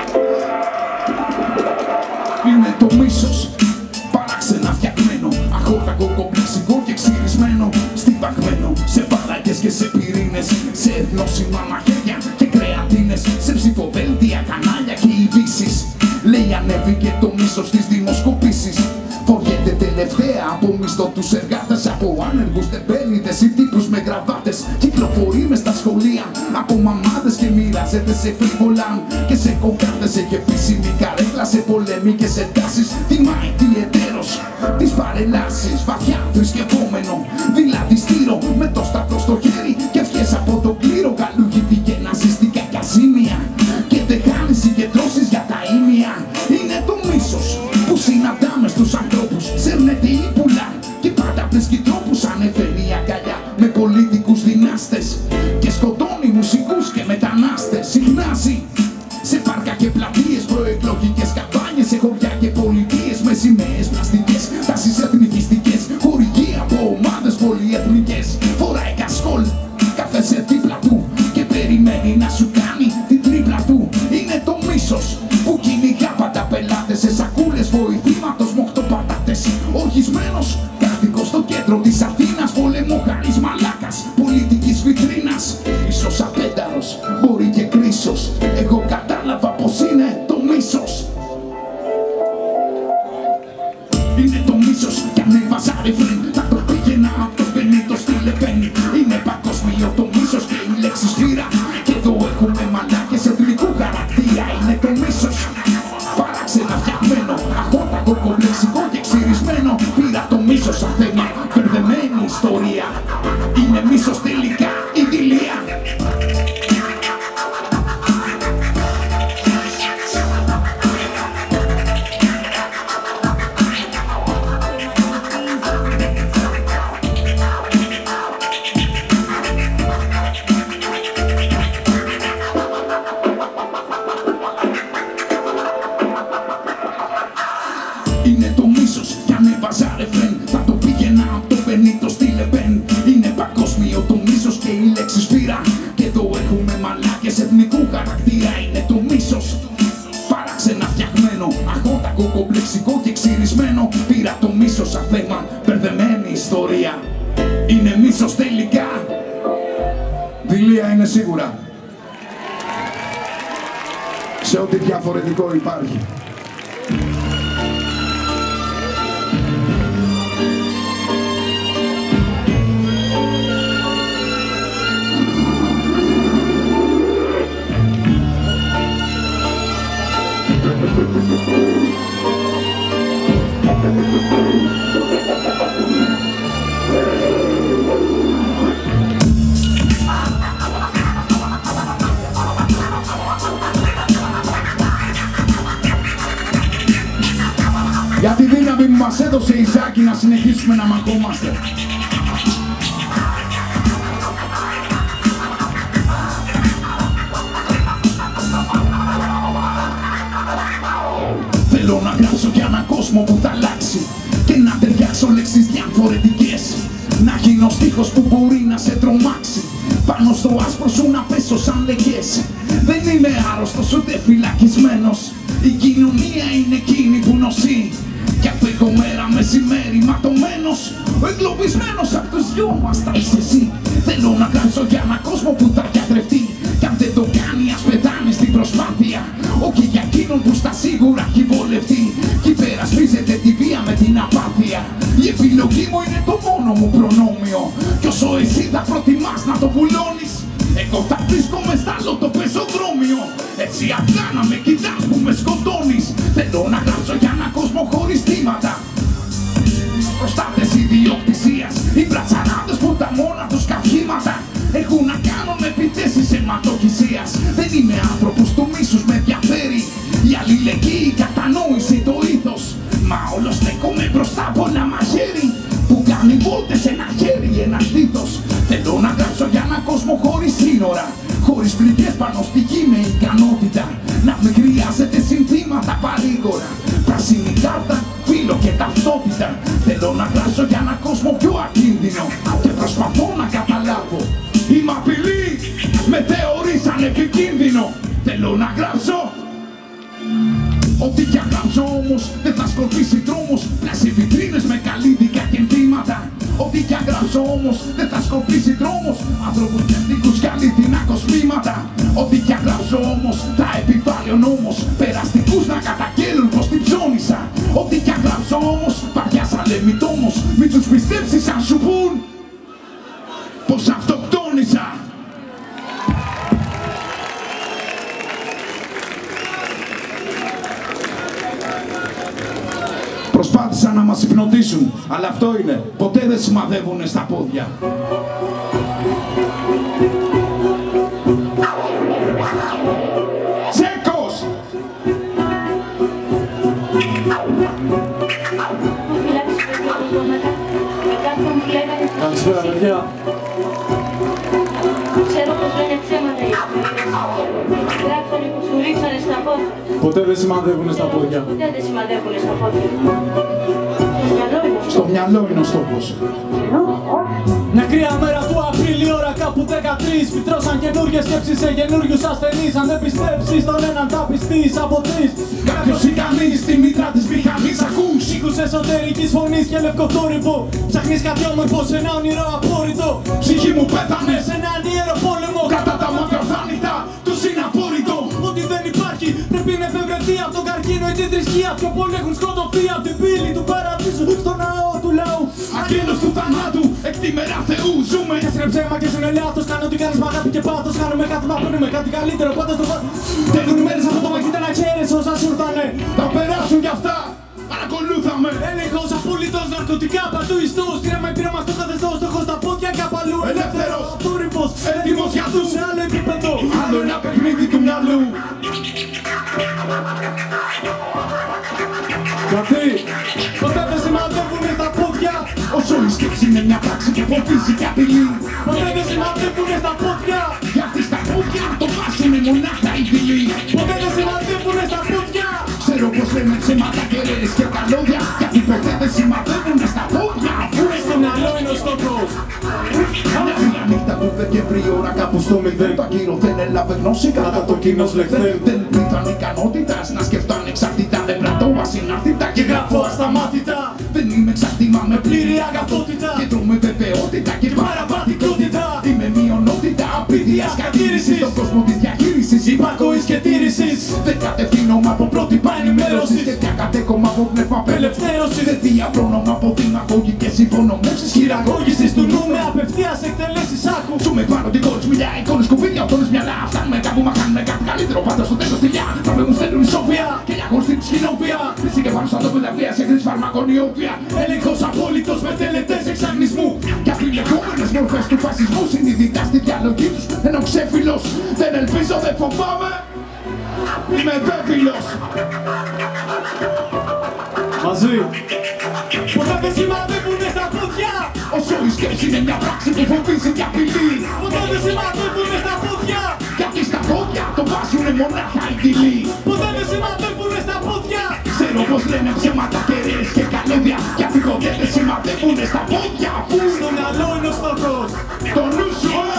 Είναι το μίσος, παράξενα φτιαγμένο, αχόρτακο, κομπλεξικό και ξυρισμένο, στιβαγμένο σε φαλάκες και σε πυρήνες, σε εθνόσημα μαχαίρια και κρεατίνες, σε ψηφοδέλτια, κανάλια και ειδήσεις. Λέει ανέβηκε το μίσος στις δημοσκοπήσεις. Φοριέται τελευταία από μισθωτούς εργάτες, από άνεργους τεμπέληδες ή τύπους με γραβάτες. Κυκλοφορεί μες στα σχολεία από μαμάδες και μοιράζεται σε φρίβολα και σε κοκκάτες. Έχει επίσημη καρέκλα σε πολεμικές εντάσεις. Τιμάει τι εταίρος τις παρελάσεις. Βαθιά θρησκευόμενο, δηλαδή στήρο με το σταυρό στο χέρι και ευχές από τον κλήρο. Γαλούγητη και ναζιστικά καζίμια και δεν χάνει συγκεντρώσεις για τα ήμια. Είναι το μίσος που συναντάμε στους ανθρώπους, σέρνεται ή πουλά και πάντα βρίσκει τρόπους. Ανεβαίνει η αγκαλιά με πολιτικούς δυνάστες και σκοτώνει μουσικούς και μετανάστες. Συχνάζει σε πάρκα και πλατείες, προεκλογικές καμπάνιες, σε χωριά και πολιτείες με σημαίες πλαστικές, τάσεις εθνικιστικές, χορηγία από ομάδες πολυεθνικές. Φοράει κασκόλ, κάθεσε δίπλα του και περιμένει να σου κάνει την τρίπλα του. Είναι το μίσος που κυνηγά πάντα πελάτες σε σακούλες βοηθήματος με οκτώ πατάτες. Οργισμένος κάτοικος στο κέντρο της Αθήνας, πολεμοχάρης μαλάκας πολιτικής βιτρίνας. Ίσως απένταρος, μπορεί και κρίσος, εγώ κατάλαβα πως είναι το μίσος. Είναι το μίσος κι αν έβαζα ρεφρέν θα το πήγαινα από το Μπενίτο στη Λεπένη. Είναι παγκόσμιο το μίσος και η λέξη σφύρα, και εδώ έχουμε μαλάκες εθνικού χαρακτήρα. Είναι το μίσος, παράξενα φτιαγμένο, αχόρτακο, κομπλεξικό και ξυρισμένο. Πήρα το μίσος σαν θέμα, μπερδεμένη ιστορία. Είναι μίσος τελικά η δηλία. Είναι το μίσος κι αν έβαζα ρεφρέν θα το πήγαινα από το Μπενίτο στη Λεπέν. Είναι παγκόσμιο το μίσος και η λέξη σφύρα, και εδώ έχουμε μαλάκες εθνικού χαρακτήρα. Είναι το μίσος, παράξενα φτιαγμένο, αχόρτακο, κομπλεξικό και ξυρισμένο. Πήρα το μίσος σαν θέμα, μπερδεμένη ιστορία. Είναι μίσος τελικά, δηλία είναι σίγουρα, σε ό,τι διαφορετικό υπάρχει. Για τη δύναμη που μας έδωσε η Ζάκη να συνεχίσουμε να μαχόμαστε. Θέλω να γράψω για έναν κόσμο που θα αλλάξει και να ταιριάξω λέξεις διαφορετικές. Να γίνω στίχος που μπορεί να σε τρομάξει, πάνω στο άσπρο σου να πέσω σαν λεγές. Δεν είμαι άρρωστος ούτε φυλακισμένος, η κοινωνία είναι εκείνη που νοσεί. Κι αφού έχω μέρα μεσημέρι ματωμένος, ο εγκλωβισμένος απ' τους δυο μας θα είσαι εσύ. Θέλω να γράψω για έναν κόσμο που θα γιατρευτεί. Κι αν δεν το κάνει, ας πετάνε στην προσπάθεια. Όχι για εκείνον που στα σίγουρα έχει βολευτεί. Κι υπερασπίζεται τη βία με την απάθεια. Η επιλογή μου είναι το μόνο μου προνόμιο. Κι όσο εσύ θα προτιμάς να το βουλώνεις, εγώ θα βρίσκομαι στα άλλο το πεζοδρόμιο. Έτσι απλά να με κοιτάς που με σκοτώνεις. Θέλω να γράψω για έναν κόσμο χωρίς θύματα. Προστάτες ιδιοκτησίας, οι μπρατσαράδες που τα μόνα τους καυχήματα έχουν να κάνουν επιθέσεις αιματοχυσίας. Δεν είμαι άνθρωπος του μίσους, με ενδιαφέρει η αλληλεγγύη, η κατανόηση, το ήθος. Μα όλο στέκομαι μπροστά από ένα μαχαίρι που κάνει βόλτες ένα χέρι, ένα στήθος. Θέλω να γράψω για έναν κόσμο χωρίς σύνορα, χωρίς πληγές πάνω στη γη, με ικανότητα να μην χρειάζεται συνθήματα παρήγορα. Πράσινη κάρτα, φίλο και ταυτότητα. Θέλω να γράψω για έναν κόσμο πιο ακίνδυνο και προσπαθώ να καταλάβω. Είμαι απειλή, με θεωρήσαν επικίνδυνο. Θέλω να γράψω. Ό,τι κι αν γράψω όμως δεν θα σκορπίσει δρόμος. Πλάσει βιτρίνες με καλλίτικα και ενθύματα. Ό,τι κι αν γράψω όμως δεν θα σκορπίσει δρόμος. Άνθρωπους πνευστικούς και αλήθινα κοσμήματα. Ό,τι κι αν γράψω όμως θα επιβάλλει ο νόμος. Περαστικούς να καταγγέλουν πως την ψώνισα. Ό,τι κι αν γράψω όμως βαριά σαν λεμιτόμος. Μην τους πιστέψεις αν σου πουν πως αυτοκτόνησα. Προσπάθησαν να μας υπνοτίσουν, αλλά αυτό είναι, ποτέ δεν σημαδεύουνε στα πόδια. Τσέκος! Καλησπέρα, παιδιά. Ξέρω πως λένε ψέματα οι εφημερίδες. Γράφανε που σου ρίξανε στα πόδια. Ποτέ δεν σημαδεύουνε στα πόδια. Ποτέ δεν σημαδεύουνε στα πόδια. Στο μυαλό είναι ο Στο μυαλό είναι ο στόχος. Μια κρύα μέρα του Απρίλη, ώρα κάπου δεκατρείς. Φυτρώσαν καινούργιες σκέψεις σε καινούριους ασθενείς. Αν δεν πιστέψεις τον έναν θα πιστείς από τρεις. Κάποιος ικανής στη μήτρα της μηχανής ακούς. Ήχους εσωτερικής φωνής και λευκοθόρυβο. Ψάχνεις κάτι όμορφο σε ένα όνειρο απόρριτο. Ψυχή μου πέθανε Σε έναν ιερό πόλεμο. κατά τα μάτια ορθάνητα τους είναι απόρριτο. Ότι δεν υπάρχει πρέπει να εφευρεθεί από τον καρκίνο ή τη θρησκεία. Πιο πολλοί έχουν σκοτωθεί από την πύλη του παραδείσου στο ναό του λαού. Αγγέλος του θανάτου, εκτιμερά Θεού ζούμε. Και είναι ψέμα και είναι λάθος. Κάνω ό,τι κάνεις με αγάπη και πάθος. Κάνουμε κάτι μα παίρνουμε κάτι καλύτερο. Πάντα στο φα... Τέλουν μέρες από το μακίτα να ξέρεις όσα σου ήρθανε. Θα περάσουν κι αυτά, παρακολούθαμε. Έλεγχος απόλυτος, ναρκωτικά παντού ιστός. Τήραμε πείραμα στο καθεστώς, στόχος στα πόδια και απ' αλλού. Ελεύθερος, Τούρυπος, έτοιμος για τους. σε άλλο επίπεδο. Άλλο ένα παιχνίδι του μυαλού. Γιατί ποτέ δεν σημαδεύουνε στα πόδια. Όσο η σκέψη είναι μια πράξη που φοβίζει και απειλεί. Ποτέ δεν σημαδεύουνε στα πόδια. Γιατί στα πόδια το βάζουνε μονάχα οι δειλοί. Ποτέ δεν σημαδεύουνε στα πόδια. Ξέρω πως λέμε ψέματα και ρέες και καλώδια. Γιατί ποτέ δεν σημαδεύουνε στα πόδια. Αφού Στο μυαλό είναι ο στόχος. μια νύχτα του Δεκέμβρη, ώρα κάπου στο μηδέν. Το ακύρο δεν έλαβε γνώση κατά το κοινός λεχθέν. Δεν υπήρχαν ικανότητας να σκεφτώ ανεξαρτητά. Δεν κρατώ ασυνάρτητα και γράφω ασταμάτητα. Δεν είμαι εξαρτήμα με πλήρη αγαθότητα. Και τρώμε βεβαιότητα και παραβατικότητα. Είμαι μειονότητα απειδιάς κατήρησης. Στον κόσμο της διαχείρισης, υπακοής και τήρησης. Δεν κατευθύνομαι από πρότυπα ενημέρωσης. Και πια κατέχομαι από πνεύμα απελευθέρωσης. Δεν διαβρώνομαι από δημαγωγικές υπονομεύσεις. Χειραγώγησης του νου με Απευθείας εκτελέσεις άκου. Ζούμε πάνω την κόρη μιλιά, εικόνες κουβίδια, οθόνες μυαλά. Φτάνουμε κάπου μα κάνουμε κάτι καλύτερο. Πάντα στο τέλος τηλιά. Τραβεύουν στέλνουν ισόβια και για χωρίς την ξυλόβια. Φύση και πάνω στα τοπίδα βία σε χρήση φαρμακονιόβια. Έλεγχος απόλυτος με τελετές εξαγνισμού. Και αφιλεγόμενες μορφές του φασισμού. Συνειδητά στη διαλογή τους. Ενώ ξέφυλος δεν ελπίζω, δεν φοβάμαι. Είμαι βέβαιος. Μαζί. Ποτέ δεν σημαδεύουνε στα πόδια. Όσο η σκέψη είναι μια πράξη που φοβίζει και απειλεί. Ποτέ δεν σημαδεύουνε στα πόδια. Γιατί στα πόδια το βάζουνε μονάχα οι δειλοί. Ποτέ δεν σημαδεύουνε στα πόδια. Ξέρω πως λένε ψέματα και ρέες και καλώδια. Γιατί ποτέ δεν σημαδεύουνε στα πόδια. Αφού Στο μυαλό είναι ο στόχος. το νου σου, ε!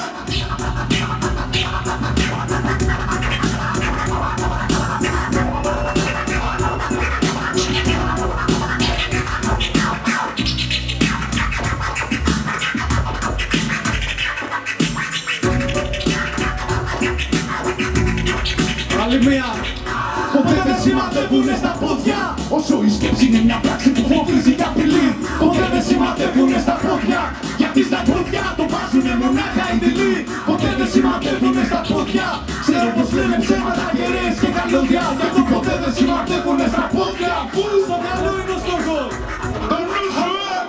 Άλλη μία. Ποτέ δεν σημαδεύουνε στα πόδια. Όσο η σκέψη είναι μια πράξη που φοβίζει και απειλεί. Ποτέ δεν σημαδεύουνε στα πόδια. Γιατί στα πόδια το βάζουνε μονάχα οι δειλοί. Ποτέ δεν σημαδεύουνε στα πόδια. Ξέρω πως λένε ψέματα κεραίες και καλώδια. Γι' αυτό ποτέ δεν σημαδεύουνε στα πόδια. Πού στο μυαλό είναι ο στόχος. Το νου σου, ε!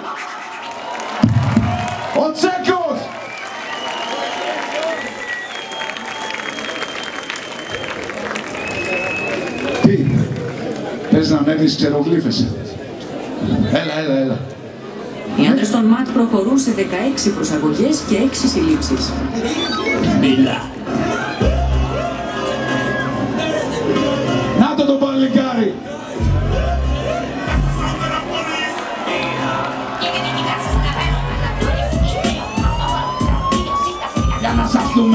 Ο Τσέκος! Τι, θες να ανέβεις ξερογλύφεσαι. Έλα, έλα, έλα. Οι άντρες των ΜΑΤ προχωρούν σε δεκαέξι προσαγωγές και έξι συλλήψεις. Μίλα. Να το το παλικάρι. Για να σας δούμε.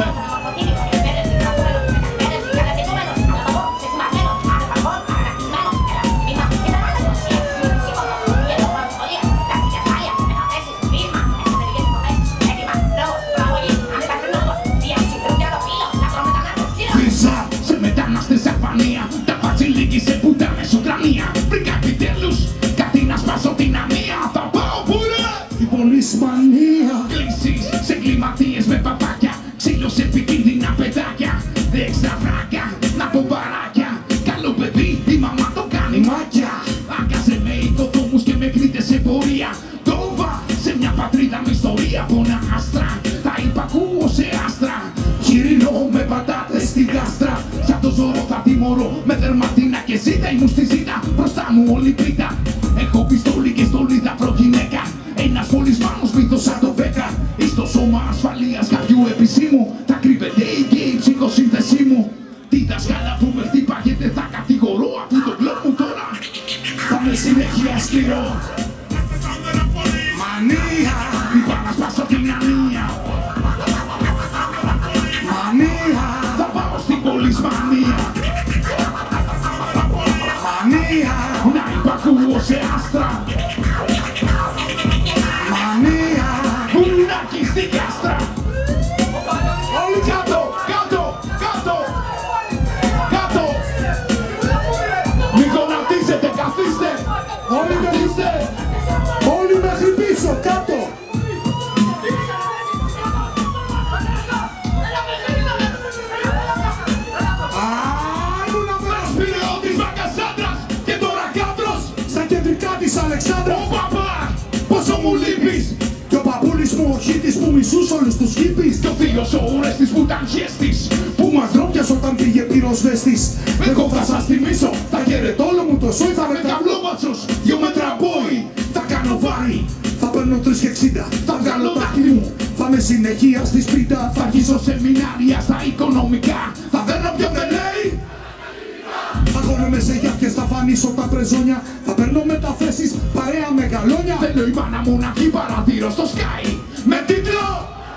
Σε μετανάστες Αλβανία, τα βασιλίκη σε πουτάνες Ουκρανία. Βρήκα επιτέλους κάτι να σπάσω την ανία. Θα πάω πουρά στην πολυσμανία. Κλήσεις σε κλιματίες με παπάκια, ξύλο σε επικίνδυνα παιδάκια. Έξτρα βράκα, να πω παράκια. Καλό παιδί, η μαμά το κάνει μάκια. Άγκασε με οικοδόμους και με κρίτες σε πορεία. Τόβα σε μια πατρίδα με ιστορία. Πόνα άστρα, τα υπακούω σε άστρα. Χοιρινό με πατάτες στη γάστρα. Σαν το ζώρο θα τιμωρώ με δερματίνα και ζήτα. Ήμουν στη ζήτα, μπροστά μου όλη πίτα. Έχω πιστόλι και στολίδα γυναίκα. Ένας πολυσμάνος μύθος σαν το Μπέκα. Εις το σώμα ασφαλείας κάποιου επισήμου. Θα κρύβεται η και η ψυχοσύνθεσή μου. Τι δασκάλα που με χτύπαγεται θα κατηγορώ. Αφού το κλόπ μου τώρα θα με συνέχεια σκληρό. Μανία, είπα να σπάσω την ανία. Μανία, θα πάω στην πολυσμανία. Μανία, να υπακούω σε άστρα. Μανία, πουλάκι στην κάστρα. Όλοι κάτω, κάτω, κάτω, κάτω. Μην γονατίζετε, καθίστε. Όλοι καθίστε. Όλοι μέχρι πίσω, κάτω. Αλεξάνδρα, ο παπά, πόσο μου λείπεις. Κι ο παππούλης μου ο χίτης που μισούς όλους τους χίπης. Κι ο θείος ο Ορέστης που ήταν χέστης, που μας δρόπιασε όταν πήγε πυροσβέστης. Εγώ θα σας θυμίσω, θα χαιρετώ όλο μου το σόι. Θα με καυλόματσος, δυο μέτρα μπόι. Θα κάνω βάρη, θα παίρνω τρεις και εξήντα. Θα βγάλω τα χείλη μου, θα με συνεχεία στη σπίτα. Θα αρχίσω σεμινάρια στα οικονομικά. Θα δέρνω ποιον δεν λέει. Αγώνομαι σε γιάφκες, θα φανίσω τα πρεζόνια. Θα παίρνω μεταθέσεις, παρέα με γαλόνια. Θέλω η μάνα μου να έχει παρατήρω στο Sky με τίτλο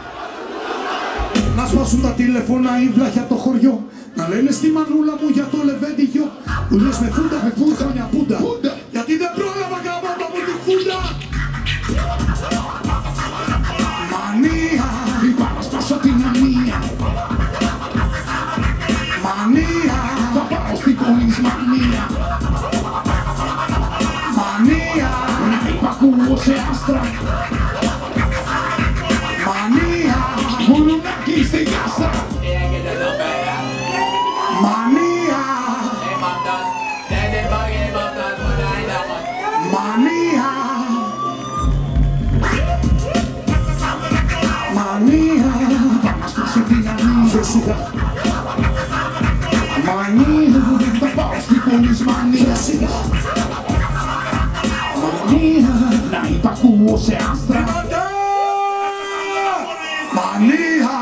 να σπάσουν τα τηλέφωνα οι βλάχια το χωριό. Να λένε στη μανούλα μου για το λεβέντιγιο. Που λες με φούντα, με φούντα, χρόνια πούντα. Γιατί δεν πρόλαβα γαμώτα μου τη φούντα. Μανία, είπα να σπάσω την ανία. Μανία, θα πάω στην πολυσμανία. Μανία, να υπακούω σε άστρα. Μανία, μουλουνάκι στη γάστρα. Μανία, μανία, μανία, θα μας πάσω την ανία. Μανία, θα πάω στην πολυσμανία. Μανία, να υπακούω σε άστρα. Μανία.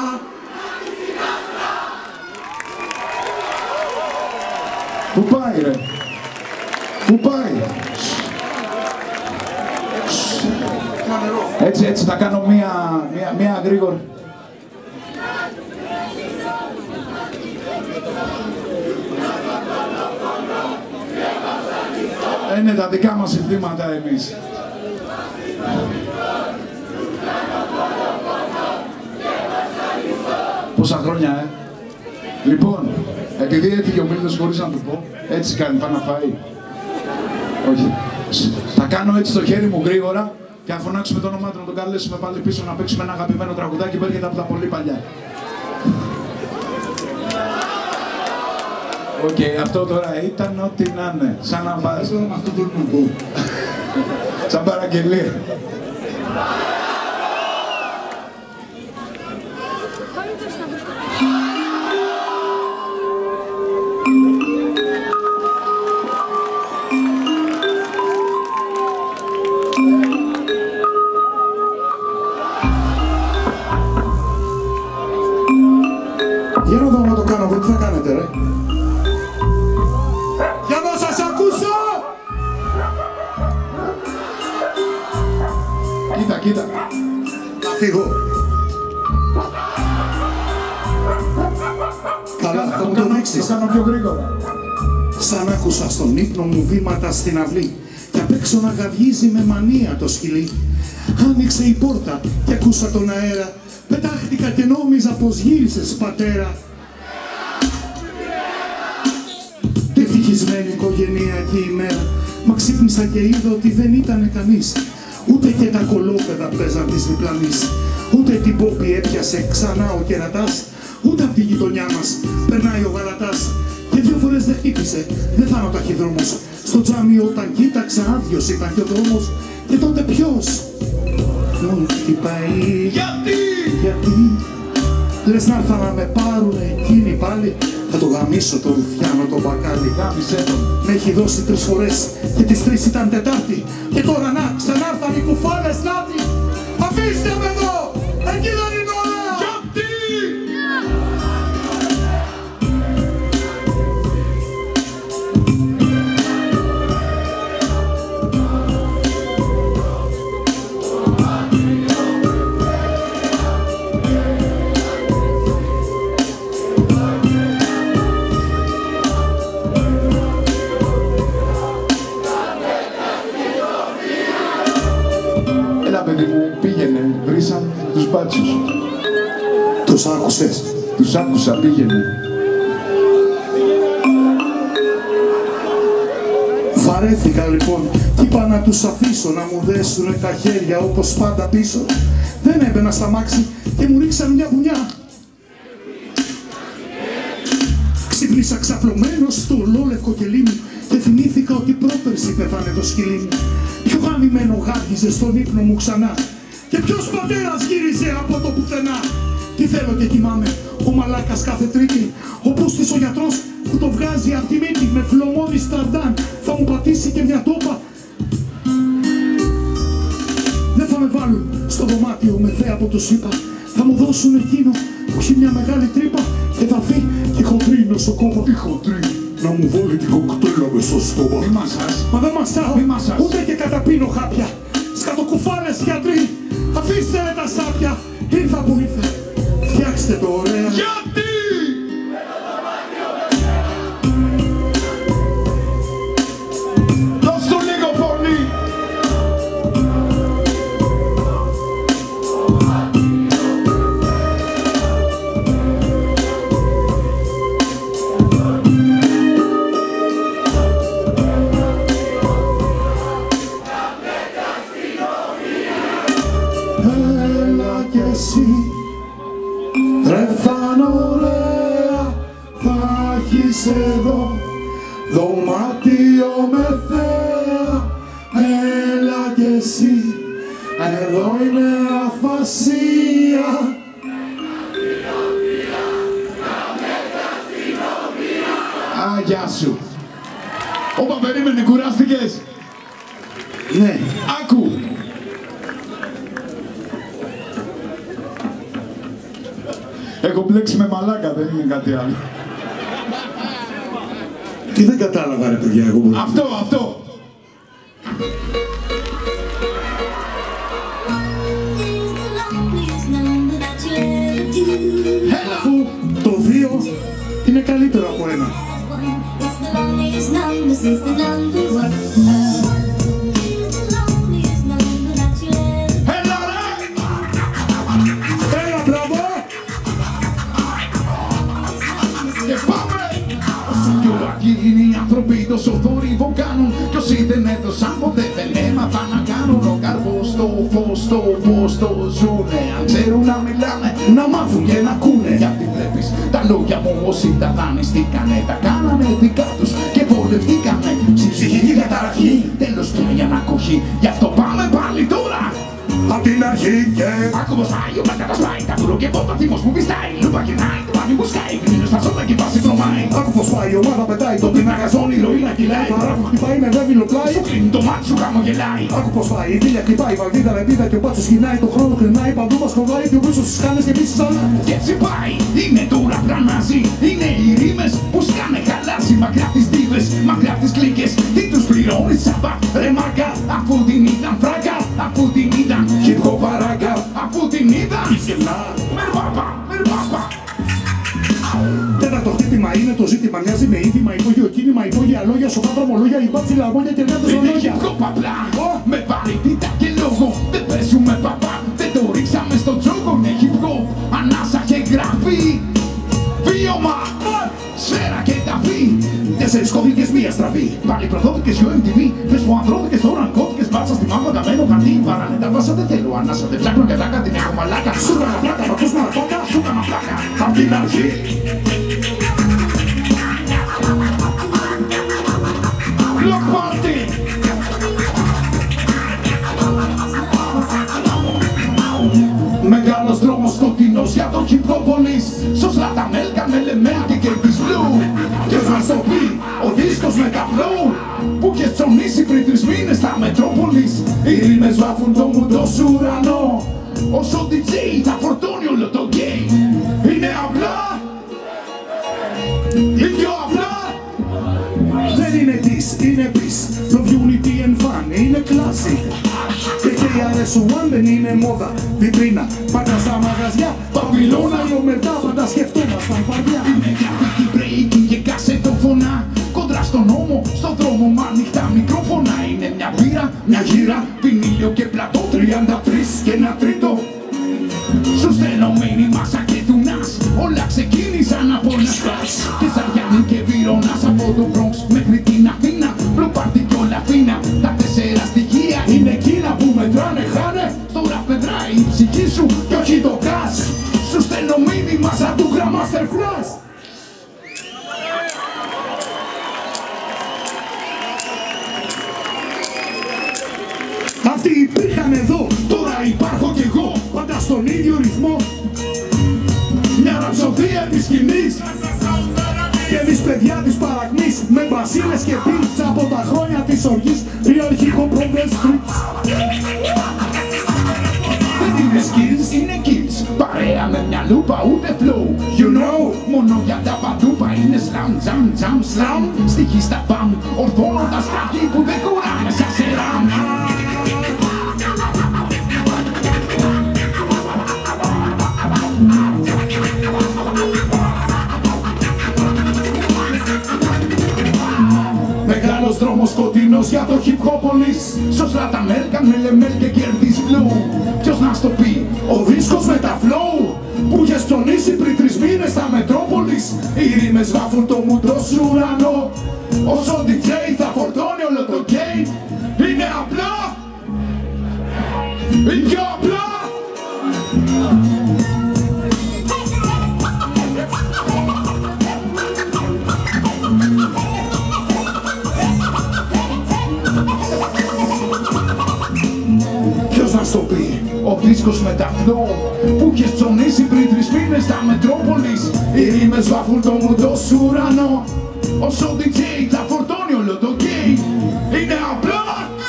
Πού πάει ρε, πού πάει. Έτσι, έτσι, θα κάνω μία, μία, μία γρήγορη. Είναι τα δικά μας συνθήματα εμείς. Πόσα χρόνια, ε. Λοιπόν, Επειδή έφυγε ο Μίλτος χωρίς να του πω, έτσι κάνει, πάει να φάει. Όχι. Θα κάνω έτσι το χέρι μου γρήγορα και να φωνάξουμε το όνομά του, να τον καλέσουμε πάλι πίσω να παίξουμε ένα αγαπημένο τραγουδάκι που έρχεται από τα πολύ παλιά. Οκ, okay, αυτό τώρα ήταν ό,τι να είναι. Σαν να βάζει. Αυτό το πω. Σαν παραγγελία. Για να δω να το κάνω εγώ, τι θα κάνετε ρε. Για να σας ακούσω! Κοίτα, κοίτα. Θα φύγω. Καλά, θα μου το δείξεις. Το κάνω πιο γρήγορα. Σαν άκουσα στον ύπνο μου βήματα στην αυλή και απ' έξω να γαβγίζει με μανία το σκυλί. Άνοιξε η πόρτα και ακούσα τον αέρα. Πετάχτηκα και νόμιζα πως γύρισες πατέρα. Ευτυχισμένη οικογενειακή ημέρα. Μα ξύπνησα και είδα ότι δεν ήτανε κανείς. Ούτε και τα κολόπεδα παίζαν της διπλανής. Ούτε την πόπη έπιασε ξανά ο κερατάς. Ούτε απ' τη γειτονιά μας περνάει ο γαλατάς. Και δύο φορές δεν χτύπησε, δεν θα είναι ο ταχυδρόμος. Στο τζάμι όταν κοίταξα άδειος ήταν και ο δρόμος. Και τότε ποιος μου χτυπάει? Γιατί? Γιατί λες να έρθα να με πάρουνε εκείνοι πάλι. Θα το γαμίσω το ρουφιάνο το μπακάλι. Γάμισε τον. Με έχει δώσει τρεις φορές και τις τρεις ήταν Τετάρτη. Και τώρα να ξανάρθαν οι κουφάλες λάτι. Αφήστε με εδώ, εκεί δεν είναι ωραία. Γιατί? Έλα παιδί μου, πήγαινε, βρήσαν τους μπάτσους. Τους άκουσες? Τους άκουσα, πήγαινε. Βαρέθηκα λοιπόν κι είπα να τους αφήσω να μου δέσουνε τα χέρια όπως πάντα πίσω. Δεν έμπαινα στα μάξι και μου ρίξαν μια μπουνιά. Ξύπνησα ξαπλωμένος στο ολόλευκο κελί μου και θυμήθηκα ότι πρόπερση πέθανε το σκυλί μου. Ποιο γαμημένο γάργιζε στον ύπνο μου ξανά και ποιος πατέρας γύριζε από το πουθενά. Τι θέλω και κοιμάμαι, ο μαλάκας κάθε Τρίτη, ο Πούστης ο γιατρός που το βγάζει απ' τη μύτη με φλωμόνι σταρντάν θα μου πατήσει και μια τόπα. Δεν θα με βάλουν στο δωμάτιο με θέα που τους είπα. Θα μου δώσουν εκείνο που έχει μια μεγάλη τρύπα και θα φύγει και χοντρή νοσοκόμα. Τι χοντρή. Να μου βάλει την κοκτέιλα μες στο στόμα. Μη μασάς. Μα δεν μασάω, Μη μασάς. ούτε και καταπίνω χάπια. Σκατοκουφάλες γιατροί, αφήστε με τα σάπια. Ήρθα που ήρθα, φτιάξτε το ωραία. Γιατί? Δώσ' του λίγο φωνή. Έλα κι εσύ, ρε φαν ωραία, θα έχεις εδώ δωμάτιο με θέα. Έλα κι εσύ, εδώ είναι αφασία. Α, γεια σου. Όπα, περίμενε, κουράστηκες. Ναι, Άκου. Έχω μπλέξει με μαλάκα, δεν είναι κάτι άλλο. τι δεν κατάλαβα ρε παιδιά, εγώ μπορώ. Αυτό, αυτό. Αφού το δύο είναι καλύτερο από ένα. Έλα ρε! Έλα, μπράβο! Και πάμε! άνθρωποι τόσο θόρυβο κάνουν. Κι όσοι δεν έδωσαν ποτέ δεν έμαθαν να κάνουν. Ο καρπός στο φως, το πώς το ζουνε. Αν ξέρουν να μιλάνε, να μάθουν και να ακούνε. Γιατί βλέπεις τα λόγια μου όσοι τα δανειστήκανε, τα κάνανε δικά τους και βολευτήκανε. Στην ψυχική διαταραχή, τέλος πια η ανακοχή. Γι' αυτό πάμε πάλι τώρα απ' την αρχή και άκου πως πάει, ο μας κατασπάει. Τα βουρώ και πότα θύμος που πιστάει. Λούπα γυρνάει, το πάνι μου σκάει. Γκρίνος στα σώτα και βάση βρωμάει. άκου πως πάει, η ομάδα πετάει. Το πινάκα στον ηρωή να κυλάει. Το ράφο χτυπάει με βέβαιο πλάι. Σου κλείνει το μάτι σου χαμογελάει. Άκου πως πάει, η πύλια χτυπάει. Η βαλβίδα ρεπίδα και ο μπάτσος σκηνάει. Το χρόνο κρινάει, παντού μας κοβάει. Και ο πίσω στις κάνες και επίσης άλλα. Και έτσι πάει, είναι τώρα πλανάζει. Είναι οι ρήμες που σκάνε χαλάσει. Μακριά τις δίβες, μακριά τις κλίκες. Τι τους πληρώνεις σαμπά, ρε μάρκα. Αφού την ήταν φράγκα, αφού την ήταν χιπχο παράγκα. Αφού την ήταν Γελά. μερπάπα, μερπάπα. Τέταρτο χτύπημα είναι το ζήτημα. Μοιάζει με είδημα, υπόγειο κίνημα, υπόγεια λόγια, σοφά δρομολόγια, υπάτσι λαγόνια και εργάτες Είναι ρολόγια. χιπχο παπλά, με βαρύτητα και λόγο. Δεν παίζουμε παπά, δεν το ρίξαμε στο τζόγο. Είναι χιπχο, ανάσα και γράφει. Βίωμα, σφαίρα και ταφή. Τέσσερις κώδικες, μία στραβή. Πάλι προδότικες γιο εμ τι βι. Πες που ανθρώπικες τώρα αγκώδικες. Μπάτσα στη μάπα τα μένω γαντί. Παράνε τα βάσα δεν θέλω ανάσα. Δεν ψάχνω και δάκα την έχω μαλάκα. Σου κάνα πλάκα, μ' ακούς μαλάκα. Σου κάνα πλάκα. Απ' την αρχή. Block party. Μεγάλος δρόμος σκοτεινός για το Χιπρόπολης. Σωστά τα μέλκα με λεμέλ και της blue. Ποιος μας το πει, ο δίσκος με τα flow που είχες ψωνίσει πριν τρεις μήνες στα Μετρόπολης. Οι ρήμες βάφουν το μουντό σου ουρανό. Όσο ντι τζέι θα φορτώνει όλο το game. Είναι απλά, ή πιο απλά. Δεν είναι της, είναι bis. Το unity and fun είναι classic. Και κέι αρ ες one δεν είναι μόδα. Βιτρίνα, πάντα στα μαγαζιά. Παπυλώνα, η ομερτά, πάντα σκεφτόμασταν βαριά. Είναι γραφική break και κασετοφωνά. Κοντρά στον νόμο, στον δρόμο με ανοιχτά μικρόφωνα. Είναι μια μπύρα, μια γύρα, βινίλιο και πλατό. τριάντα τρία και ένα τρίτο. Σου στέλνω μήνυμα σαν και του Νας. Όλα ξεκίνησαν από ένα σκάς. Και σαν Γιάννη και Βίρονας από το Bronx μέχρι την Αθήνα. Μπλουπάρτι κι όλα Αθήνα. Τα τέσσερα στοιχεία Είναι εκείνα που μετράνε, χάνε. στο ραπ πετράει η ψυχή σου Κι όχι το cash. Σου στέλνω μήνυμα σαν του Grandmaster Flash. Αυτοί υπήρχαν εδώ, Τώρα υπάρχω κι εγώ. πάντα στον ίδιο ρυθμό. Μια ραψοδία της σκηνής. Και εμείς παιδιά της παρακμής, με μπασίλες και beats από τα χρόνια της οργής. Real hip hop from the streets. Δεν είναι skills, είναι kills. Παρέα με μια λούπα ούτε flow. You know, Μόνο για τα παντούπα είναι slam, jam, jam, slam. Στοιχεί στα παμ, ορθώνοντας κάποιοι που δεν χωράνε σαν σεράμ. Μεγάλος δρόμος σκοτεινός για το Χιπχόπολης. Σωστά τα μέλκα με λεμέλ και κέρδης blue. Ποιος να στο πει, ο δίσκος με τα flow που είχες ψωνίσει πριν τρεις μήνες στα Μετρόπολης. Οι ρήμες βάφουν το μουντρό σου ουρανό. όσο ντι τζέι θα φορτώνει όλο το game. Είναι απλά, ή πιο απλά. Ποιος να στο πει, Ο δίσκος με τα flow που είχες ψωνίσει πριν τρεις μήνες στα Μετρόπολης. Οι ρήμες βάφουν το μουντό σου ουρανό. Όσο ντι τζέι θα φορτώνει όλο το game. Είναι απλά,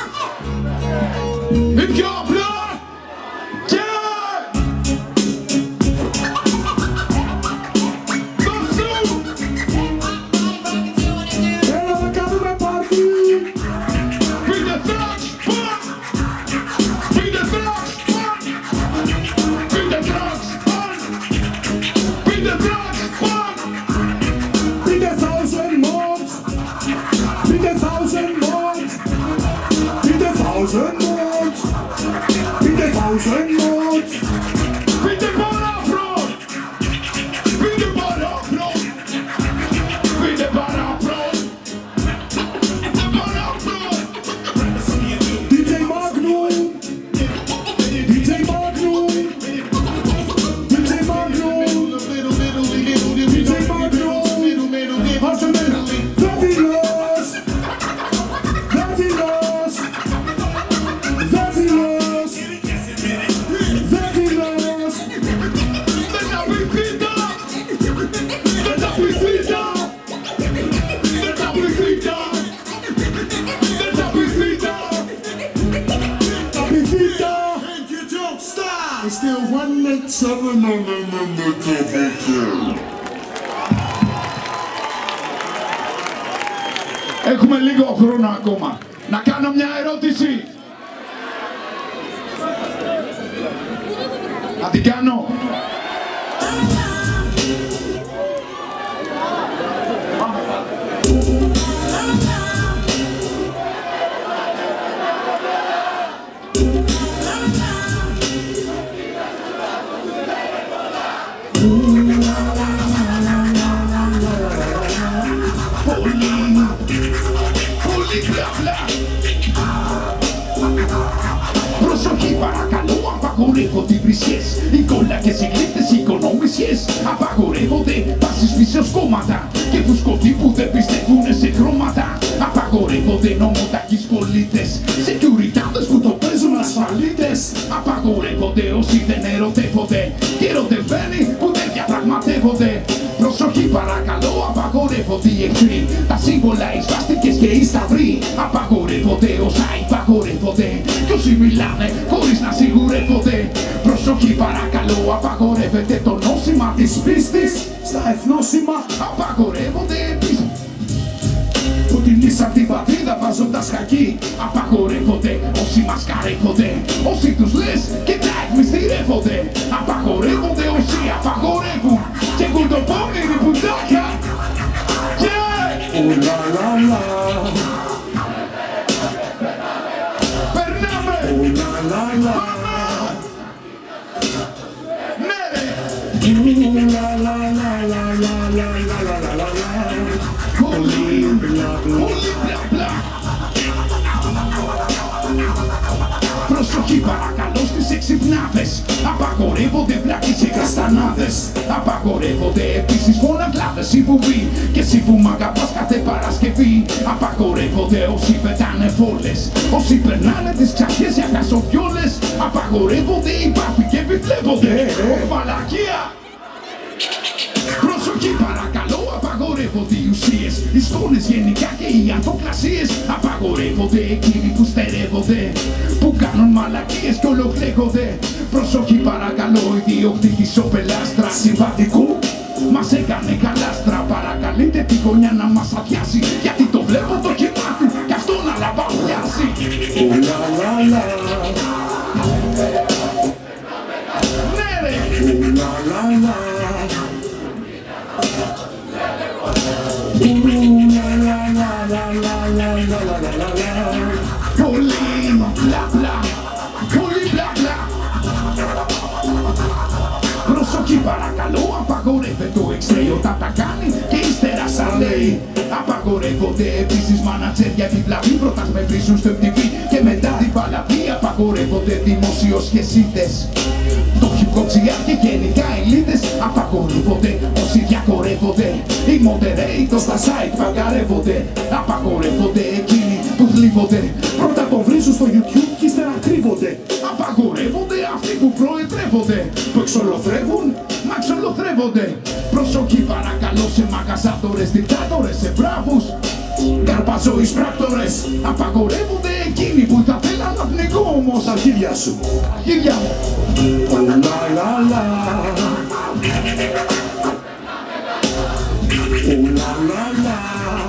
ή πιο απλά. Και το σου. έλα να κάνουμε πάρτι. Be the thugs, fuck! Be the thugs, fuck! Be the thugs, fuck! Be the thugs, fuck! Be the thousand mods. Be the thousand mods. Be the thousand mods. seven and then the double kill. Έχουμε λίγο χρόνο ακόμα. Να κάνω μια ερώτηση. Να την κάνω. Προσοχή παρακαλώ, απαγορεύονται οι βρισιές, οι κόλλακες, οι γλύφτες, οι οικονομισιές. Απαγορεύονται πάσης φύσεως κόμματα και φουσκωτοί που δεν πιστεύουν σε χρώματα. Απαγορεύονται νομοτακείς πολίτες, σεκιουριτάδες που το παίζουν ασφαλίτες. Απαγορεύονται όσοι δεν ερωτεύονται και ερωτευμένοι που δεν διαπραγματεύονται. Προσοχή παρακαλώ, απαγορεύονται οι εχθροί, τα σύμβολα, οι σβάστικες και οι σταυροί. Απαγορεύονται όσα υπαγορεύονται κι όσοι μιλάνε χωρίς να σιγουρεύονται. Προσοχή παρακαλώ, απαγορεύεται το νόσημα της πίστης στα εθνόσημα. Απαγορεύονται επίσης που τιμήσαν την πατρίδα βάζοντας χακί. Απαγορεύονται όσοι μας καρεύονται, όσοι τους λες και τα εκμυστηρεύονται. Απαγορεύονται όσοι απαγορεύουν και έχουν το πόνηρι πουντάκια. Yeah! Ουλαλαλα. Περνάμε! Ουλαλαλα. Ναι ρε! Ουλαλαλαλαλαλαλαλαλαλαλα. Πολύ μπλα μπλα. Πολύ μπλα μπλα. Προσοχή παρακαλώ στις εξυπνάδες. Απαγορεύονται βλάκες και καστανάδες. Απαγορεύονται επίσης φωναγκλάδες, οι βουβοί και εσύ που μ' αγαπάς κάθε Παρασκευή. Απαγορεύονται όσοι πετάνε φόλες, όσοι περνάνε τις ξαφιές για κασοβιόλες. Απαγορεύονται οι πάποι και επιβλέπονται μαλακία. Προσοχή παρακαλώ, απαγορεύονται οι ουσίες, οι σκόνες γενικά και οι ανθοκλασίες. Απαγορεύονται εκείνοι που στερεύονται, που κάνουν μαλακίες και ολοκλέγονται. Προσοχή παρακαλώ, ιδιοκτήτης οπελάστρα συμβατικού μας έκανε καλάστρα. Παρακαλείτε τη γωνιά να μας αδειάσει, γιατί το βλέπω το χυμά του κι αυτό να λαμπαδιάσει. Ουλαλαλα. Ναι ρε! Ουλαλαλα. Πολύ μπλα μπλα, πολύ μπλα μπλα. Προσοχή παρακαλώ, απαγορεύεται το εξτρέι όταν τα κάνει και ύστερα σαν λέει. Απαγορεύονται επίσης μάνατζερ για την βλαβή, πρώτα με βρίζουν στο εμ τι βι και μετά την παλαβή. Απαγορεύονται δημοσίως σχεσίτες, το hip-hop και γενικά ελίτες. Απαγορεύονται όσοι διακορεύονται, οι moderators στα site παγκαρεύονται. Απαγορεύονται εκείνοι που θλίβονται, πρώτα το βρίζουν στο YouTube και ύστερα κρύβονται. Απαγορεύονται αυτοί που προεδρεύονται, που εξολοθρεύουν, μα εξολοθρεύονται. Προσοχή παρακαλώ σε μαγαζάτορες, δικτάτορες, σε μπράβους καρπαζόεις πράκτορες. Απαγορεύονται εκείνοι που θα θέλαν να πνιγώ όμως τα αρχίδια σου. Αρχίδια μου. Ουλαλαλα. Ουλαλαλα.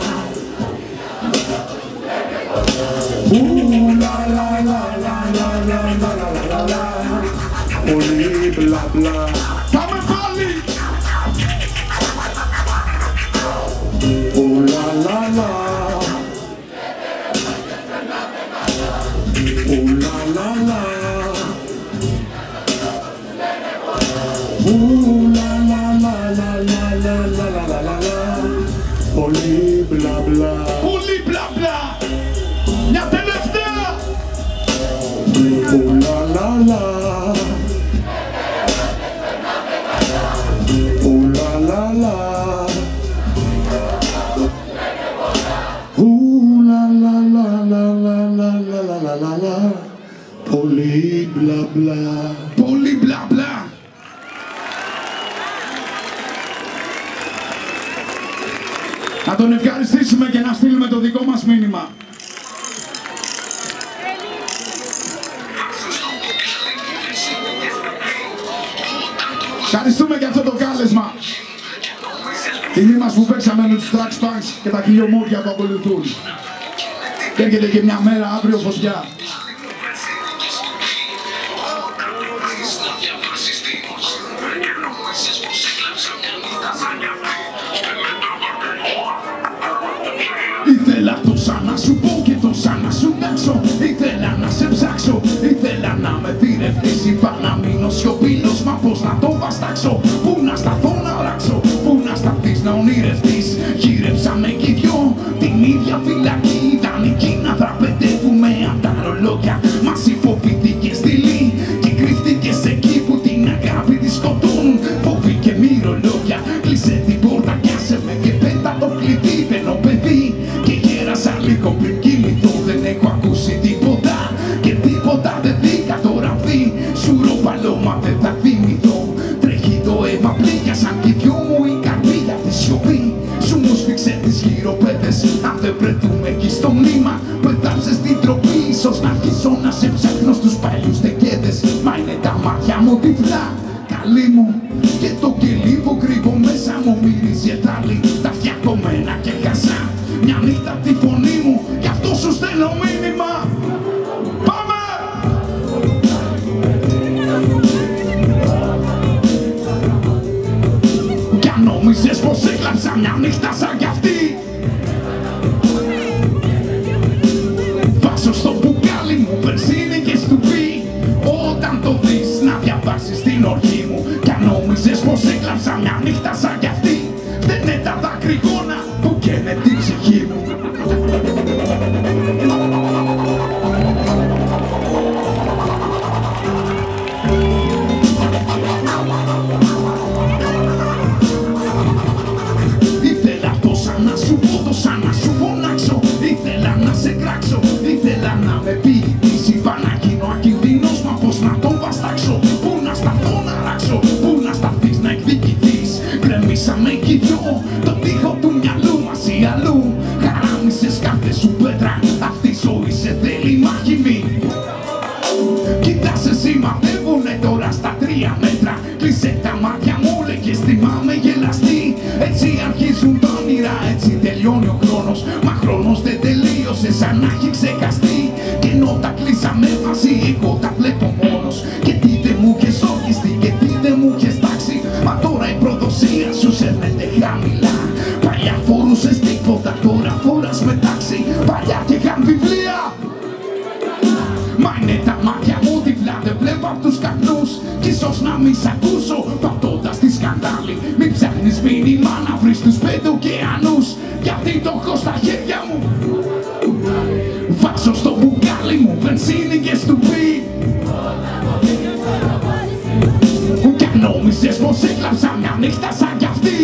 Ουλαλαλαλαλαλαλαλαλα. Πολύ μπλα μπλα. Πάμε πάλι. Ουλαλαλα. Ουλαλαλα. Ουλαλαλαλαλαλαλαλαλα. Πολύ μπλα μπλα. Πολύ μπλα μπλα. Μια τελευταία. Ουλαλαλα. Ουλαλαλα. Ουλαλαλαλαλαλαλαλαλα. Πολύ μπλα μπλα. Πολύ μπλα μπλα. Να τον ευχαριστήσουμε και να στείλουμε το δικό μας μήνυμα. Θυμή μας που παίξαμε με τους Trax Punks και τα χιλιομόρια που ακολουθούν. Και έρχεται και μια μέρα αύριο φωτιά. Ήθελα τόσα να σου πω και τόσα να σου δάξω. Ήθελα να σε ψάξω, ήθελα να με θηρευτείς. Είπα να μείνω σιωπηλός, μα πώς να το βαστάξω. Πού να σταθώ να ράξω, πού να σταθείς να ονειρευτείς. Γύρεψαμε κι οι δυο την ίδια φυλακή. Ιδανική να δραπετεύουμε απ' τα ρολόγια. Μας φοβήθηκες δειλή και κρύφτηκες εκεί που την αγάπη τη σκοτώνουν. Φόβοι και μυρολόγια. Κλείσε την πόρτα κι άσε με και πέτα το κλειδί. Μπαίνω παιδί και γέρασα λίγο πριν κοιμηθώ. Δεν έχω ακούσει τίποτα και τίποτα δεν δίκα το ραβδί. Σουρό παλώμα δεν θα θυμηθώ. Τρέχει το αίμα πλήγια σαν κι δυο μου η καρδιά τη σιωπή. Σου μου σφίξε τις χειροπέδες. Αν δεν βρεθούμε εκεί στο μνήμα που εδάψες την τροπή. Ίσως να αρχίσω να σε ψάχνω στους παλιούς τεκέδες. Μα είναι τα μάτια μου τυφλά, καλή μου. Και το κελί που κρύβω μέσα μου μυρίζει ετάλη. Τα αυτιά κομμένα και χασά. Μια νύχτα τη φωνή μου, γι' αυτό σου στέλνω μήνυμα. Πάμε! Κι αν νόμιζες πως έκλαψα μια νύχτα σαν κι αυτή. Βάζω στο μπουκάλι μου βενζίνη και στουπί. Όταν το δεις να διαβάσεις την οργή μου. Κι αν νόμιζες πως έκλαψα μια νύχτα σαν κι αυτή. Φταίνε τα δακρυγόνα που καίνε την ψυχή μου. Ήθελα τόσα να σου πω, τόσα να σου φωνάξω. Ήθελα να σε κράξω, ήθελα να με ποιητείς. Είπα να γίνω ακινδύνος, μα πώς να τον βαστάξω. Πού να σταθώ να ράξω, πού να σταθείς να εκδικηθείς. Γκρεμίσαμε κι οι δυο τον τοίχο του μυαλού μας ή αλλού. Χαράμισες κάθε σου πέτρα, αυτή η ζωή σε θέλει μάχημη. Κοιτάς εσύ μαθεύουνε τώρα στα τρία μέτρα. Κλείσε τα μάτια μου, λέγες θυμάμαι γελαστή. Έτσι αρχίζουν τα όνειρα, έτσι τελειώνει ο χρόνος. Μα χρόνος δεν τελείωσε σαν να έχει ξεχαστεί. Και ενώ τα κλείσαμε μαζί, εγώ τα βλέπω μόνος. Και τι δεν μου είχες όρκιστη και τι δεν μου είχες τάξει. Μα τώρα η προδοσία σου σέρνεται χαμηλά. Παλιά φορούσες τίποτα, τώρα φοράς μετάξι. Παλιά και είχαν βιβλία. Μα είναι τα μάτια μου τυφλά, δεν βλέπω απ' τους καπνούς. Κι ίσως να μη σ' ακούσω πατώντας τη σκανδάλη. Μην ψάχνεις μήνυμα να βρεις τους πέντε ωκεανούς. Γιατί το έχω στα χέρια μου. Βάζω στο μπουκάλι μου βενζίνη και στουπί. Κι αν νόμιζες πως έκλαψα μια νύχτα σαν κι αυτή.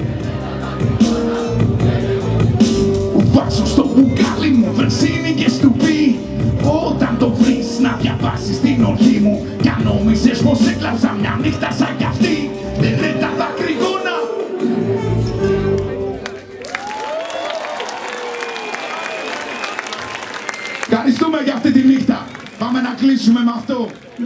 Βάζω στο μπουκάλι μου βενζίνη και στουπί. Όταν το βρεις να διαβάσεις την οργή μου. Κι αν νόμιζες πως έκλαψα μια νύχτα σαν κι αυτή. Δεν είναι τα δακρυγόνα. Ευχαριστούμε για αυτή τη νύχτα. Πάμε να κλείσουμε με αυτό.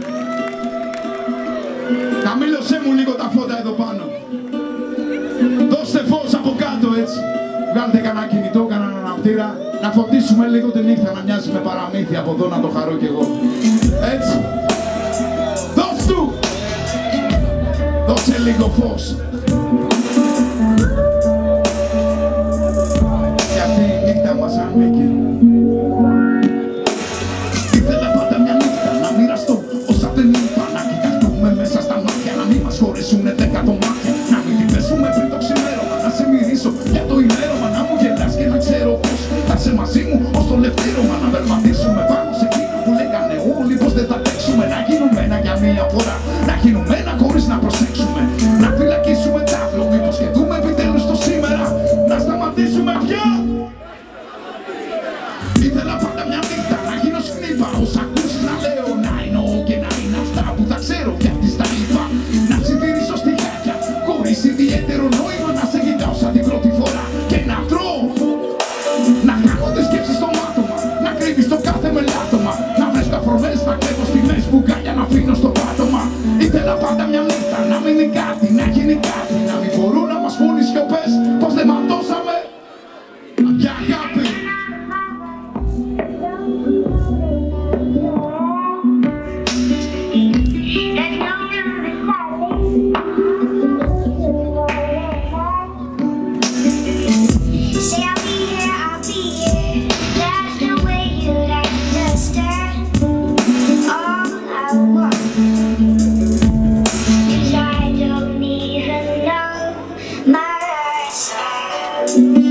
Καμήλωσέ μου λίγο τα φώτα εδώ πάνω. Δώστε φως από κάτω έτσι. Βγάλτε κανένα κινητό, κανένα αναπτήρα. Να φωτίσουμε λίγο τη νύχτα να μοιάζει με παραμύθι από εδώ να το χαρώ κι εγώ. Έτσι. Δώσ' του. Δώσε λίγο φως. Και αυτή η νύχτα μας ανήκει. Ήθελα πάντα μια νύχτα να μοιραστώ όσα δεν είπα. Να κοιταχτούμε μέσα στα μάτια. Να μην μας χωρίσουνε δέκα κομμάτια. Να μην την πέσουμε πριν το ξημέρωμα. Να σε μυρίσω για το ημέρωμα. Να μου γελάς και να ξέρω πως θα είσαι μαζί μου ως το λευτήρωμα. Να περπατήσουμε πάνω σε εκείνα που λέγανε όλοι πως δεν θα παίξουμε. Να γίνουμε ένα για μία φορά. Να γίνουμε ένα χωρίς να προσέξουμε. Να φυλακίσουμε τάβλο. Μήπως και δούμε επιτέλους το σήμερα. Να σταματήσουμε πια. Ήθελα πάντα μια νύχτα να γίνω σκνήπα. Όσα ακούσεις να λέω να εννοώ και να είναι αυτά που θα ξέρω κι αυτής τα είπα. Να ψιθυρίσω στη χάκια χωρίς ιδιαίτερο νόημα. Να σε κοιτάω σαν την πρώτη φορά και να τρώω. Να κάνω τις σκέψεις στο μάτωμα. Να κρύβεις το κάθε μελά. Thank you.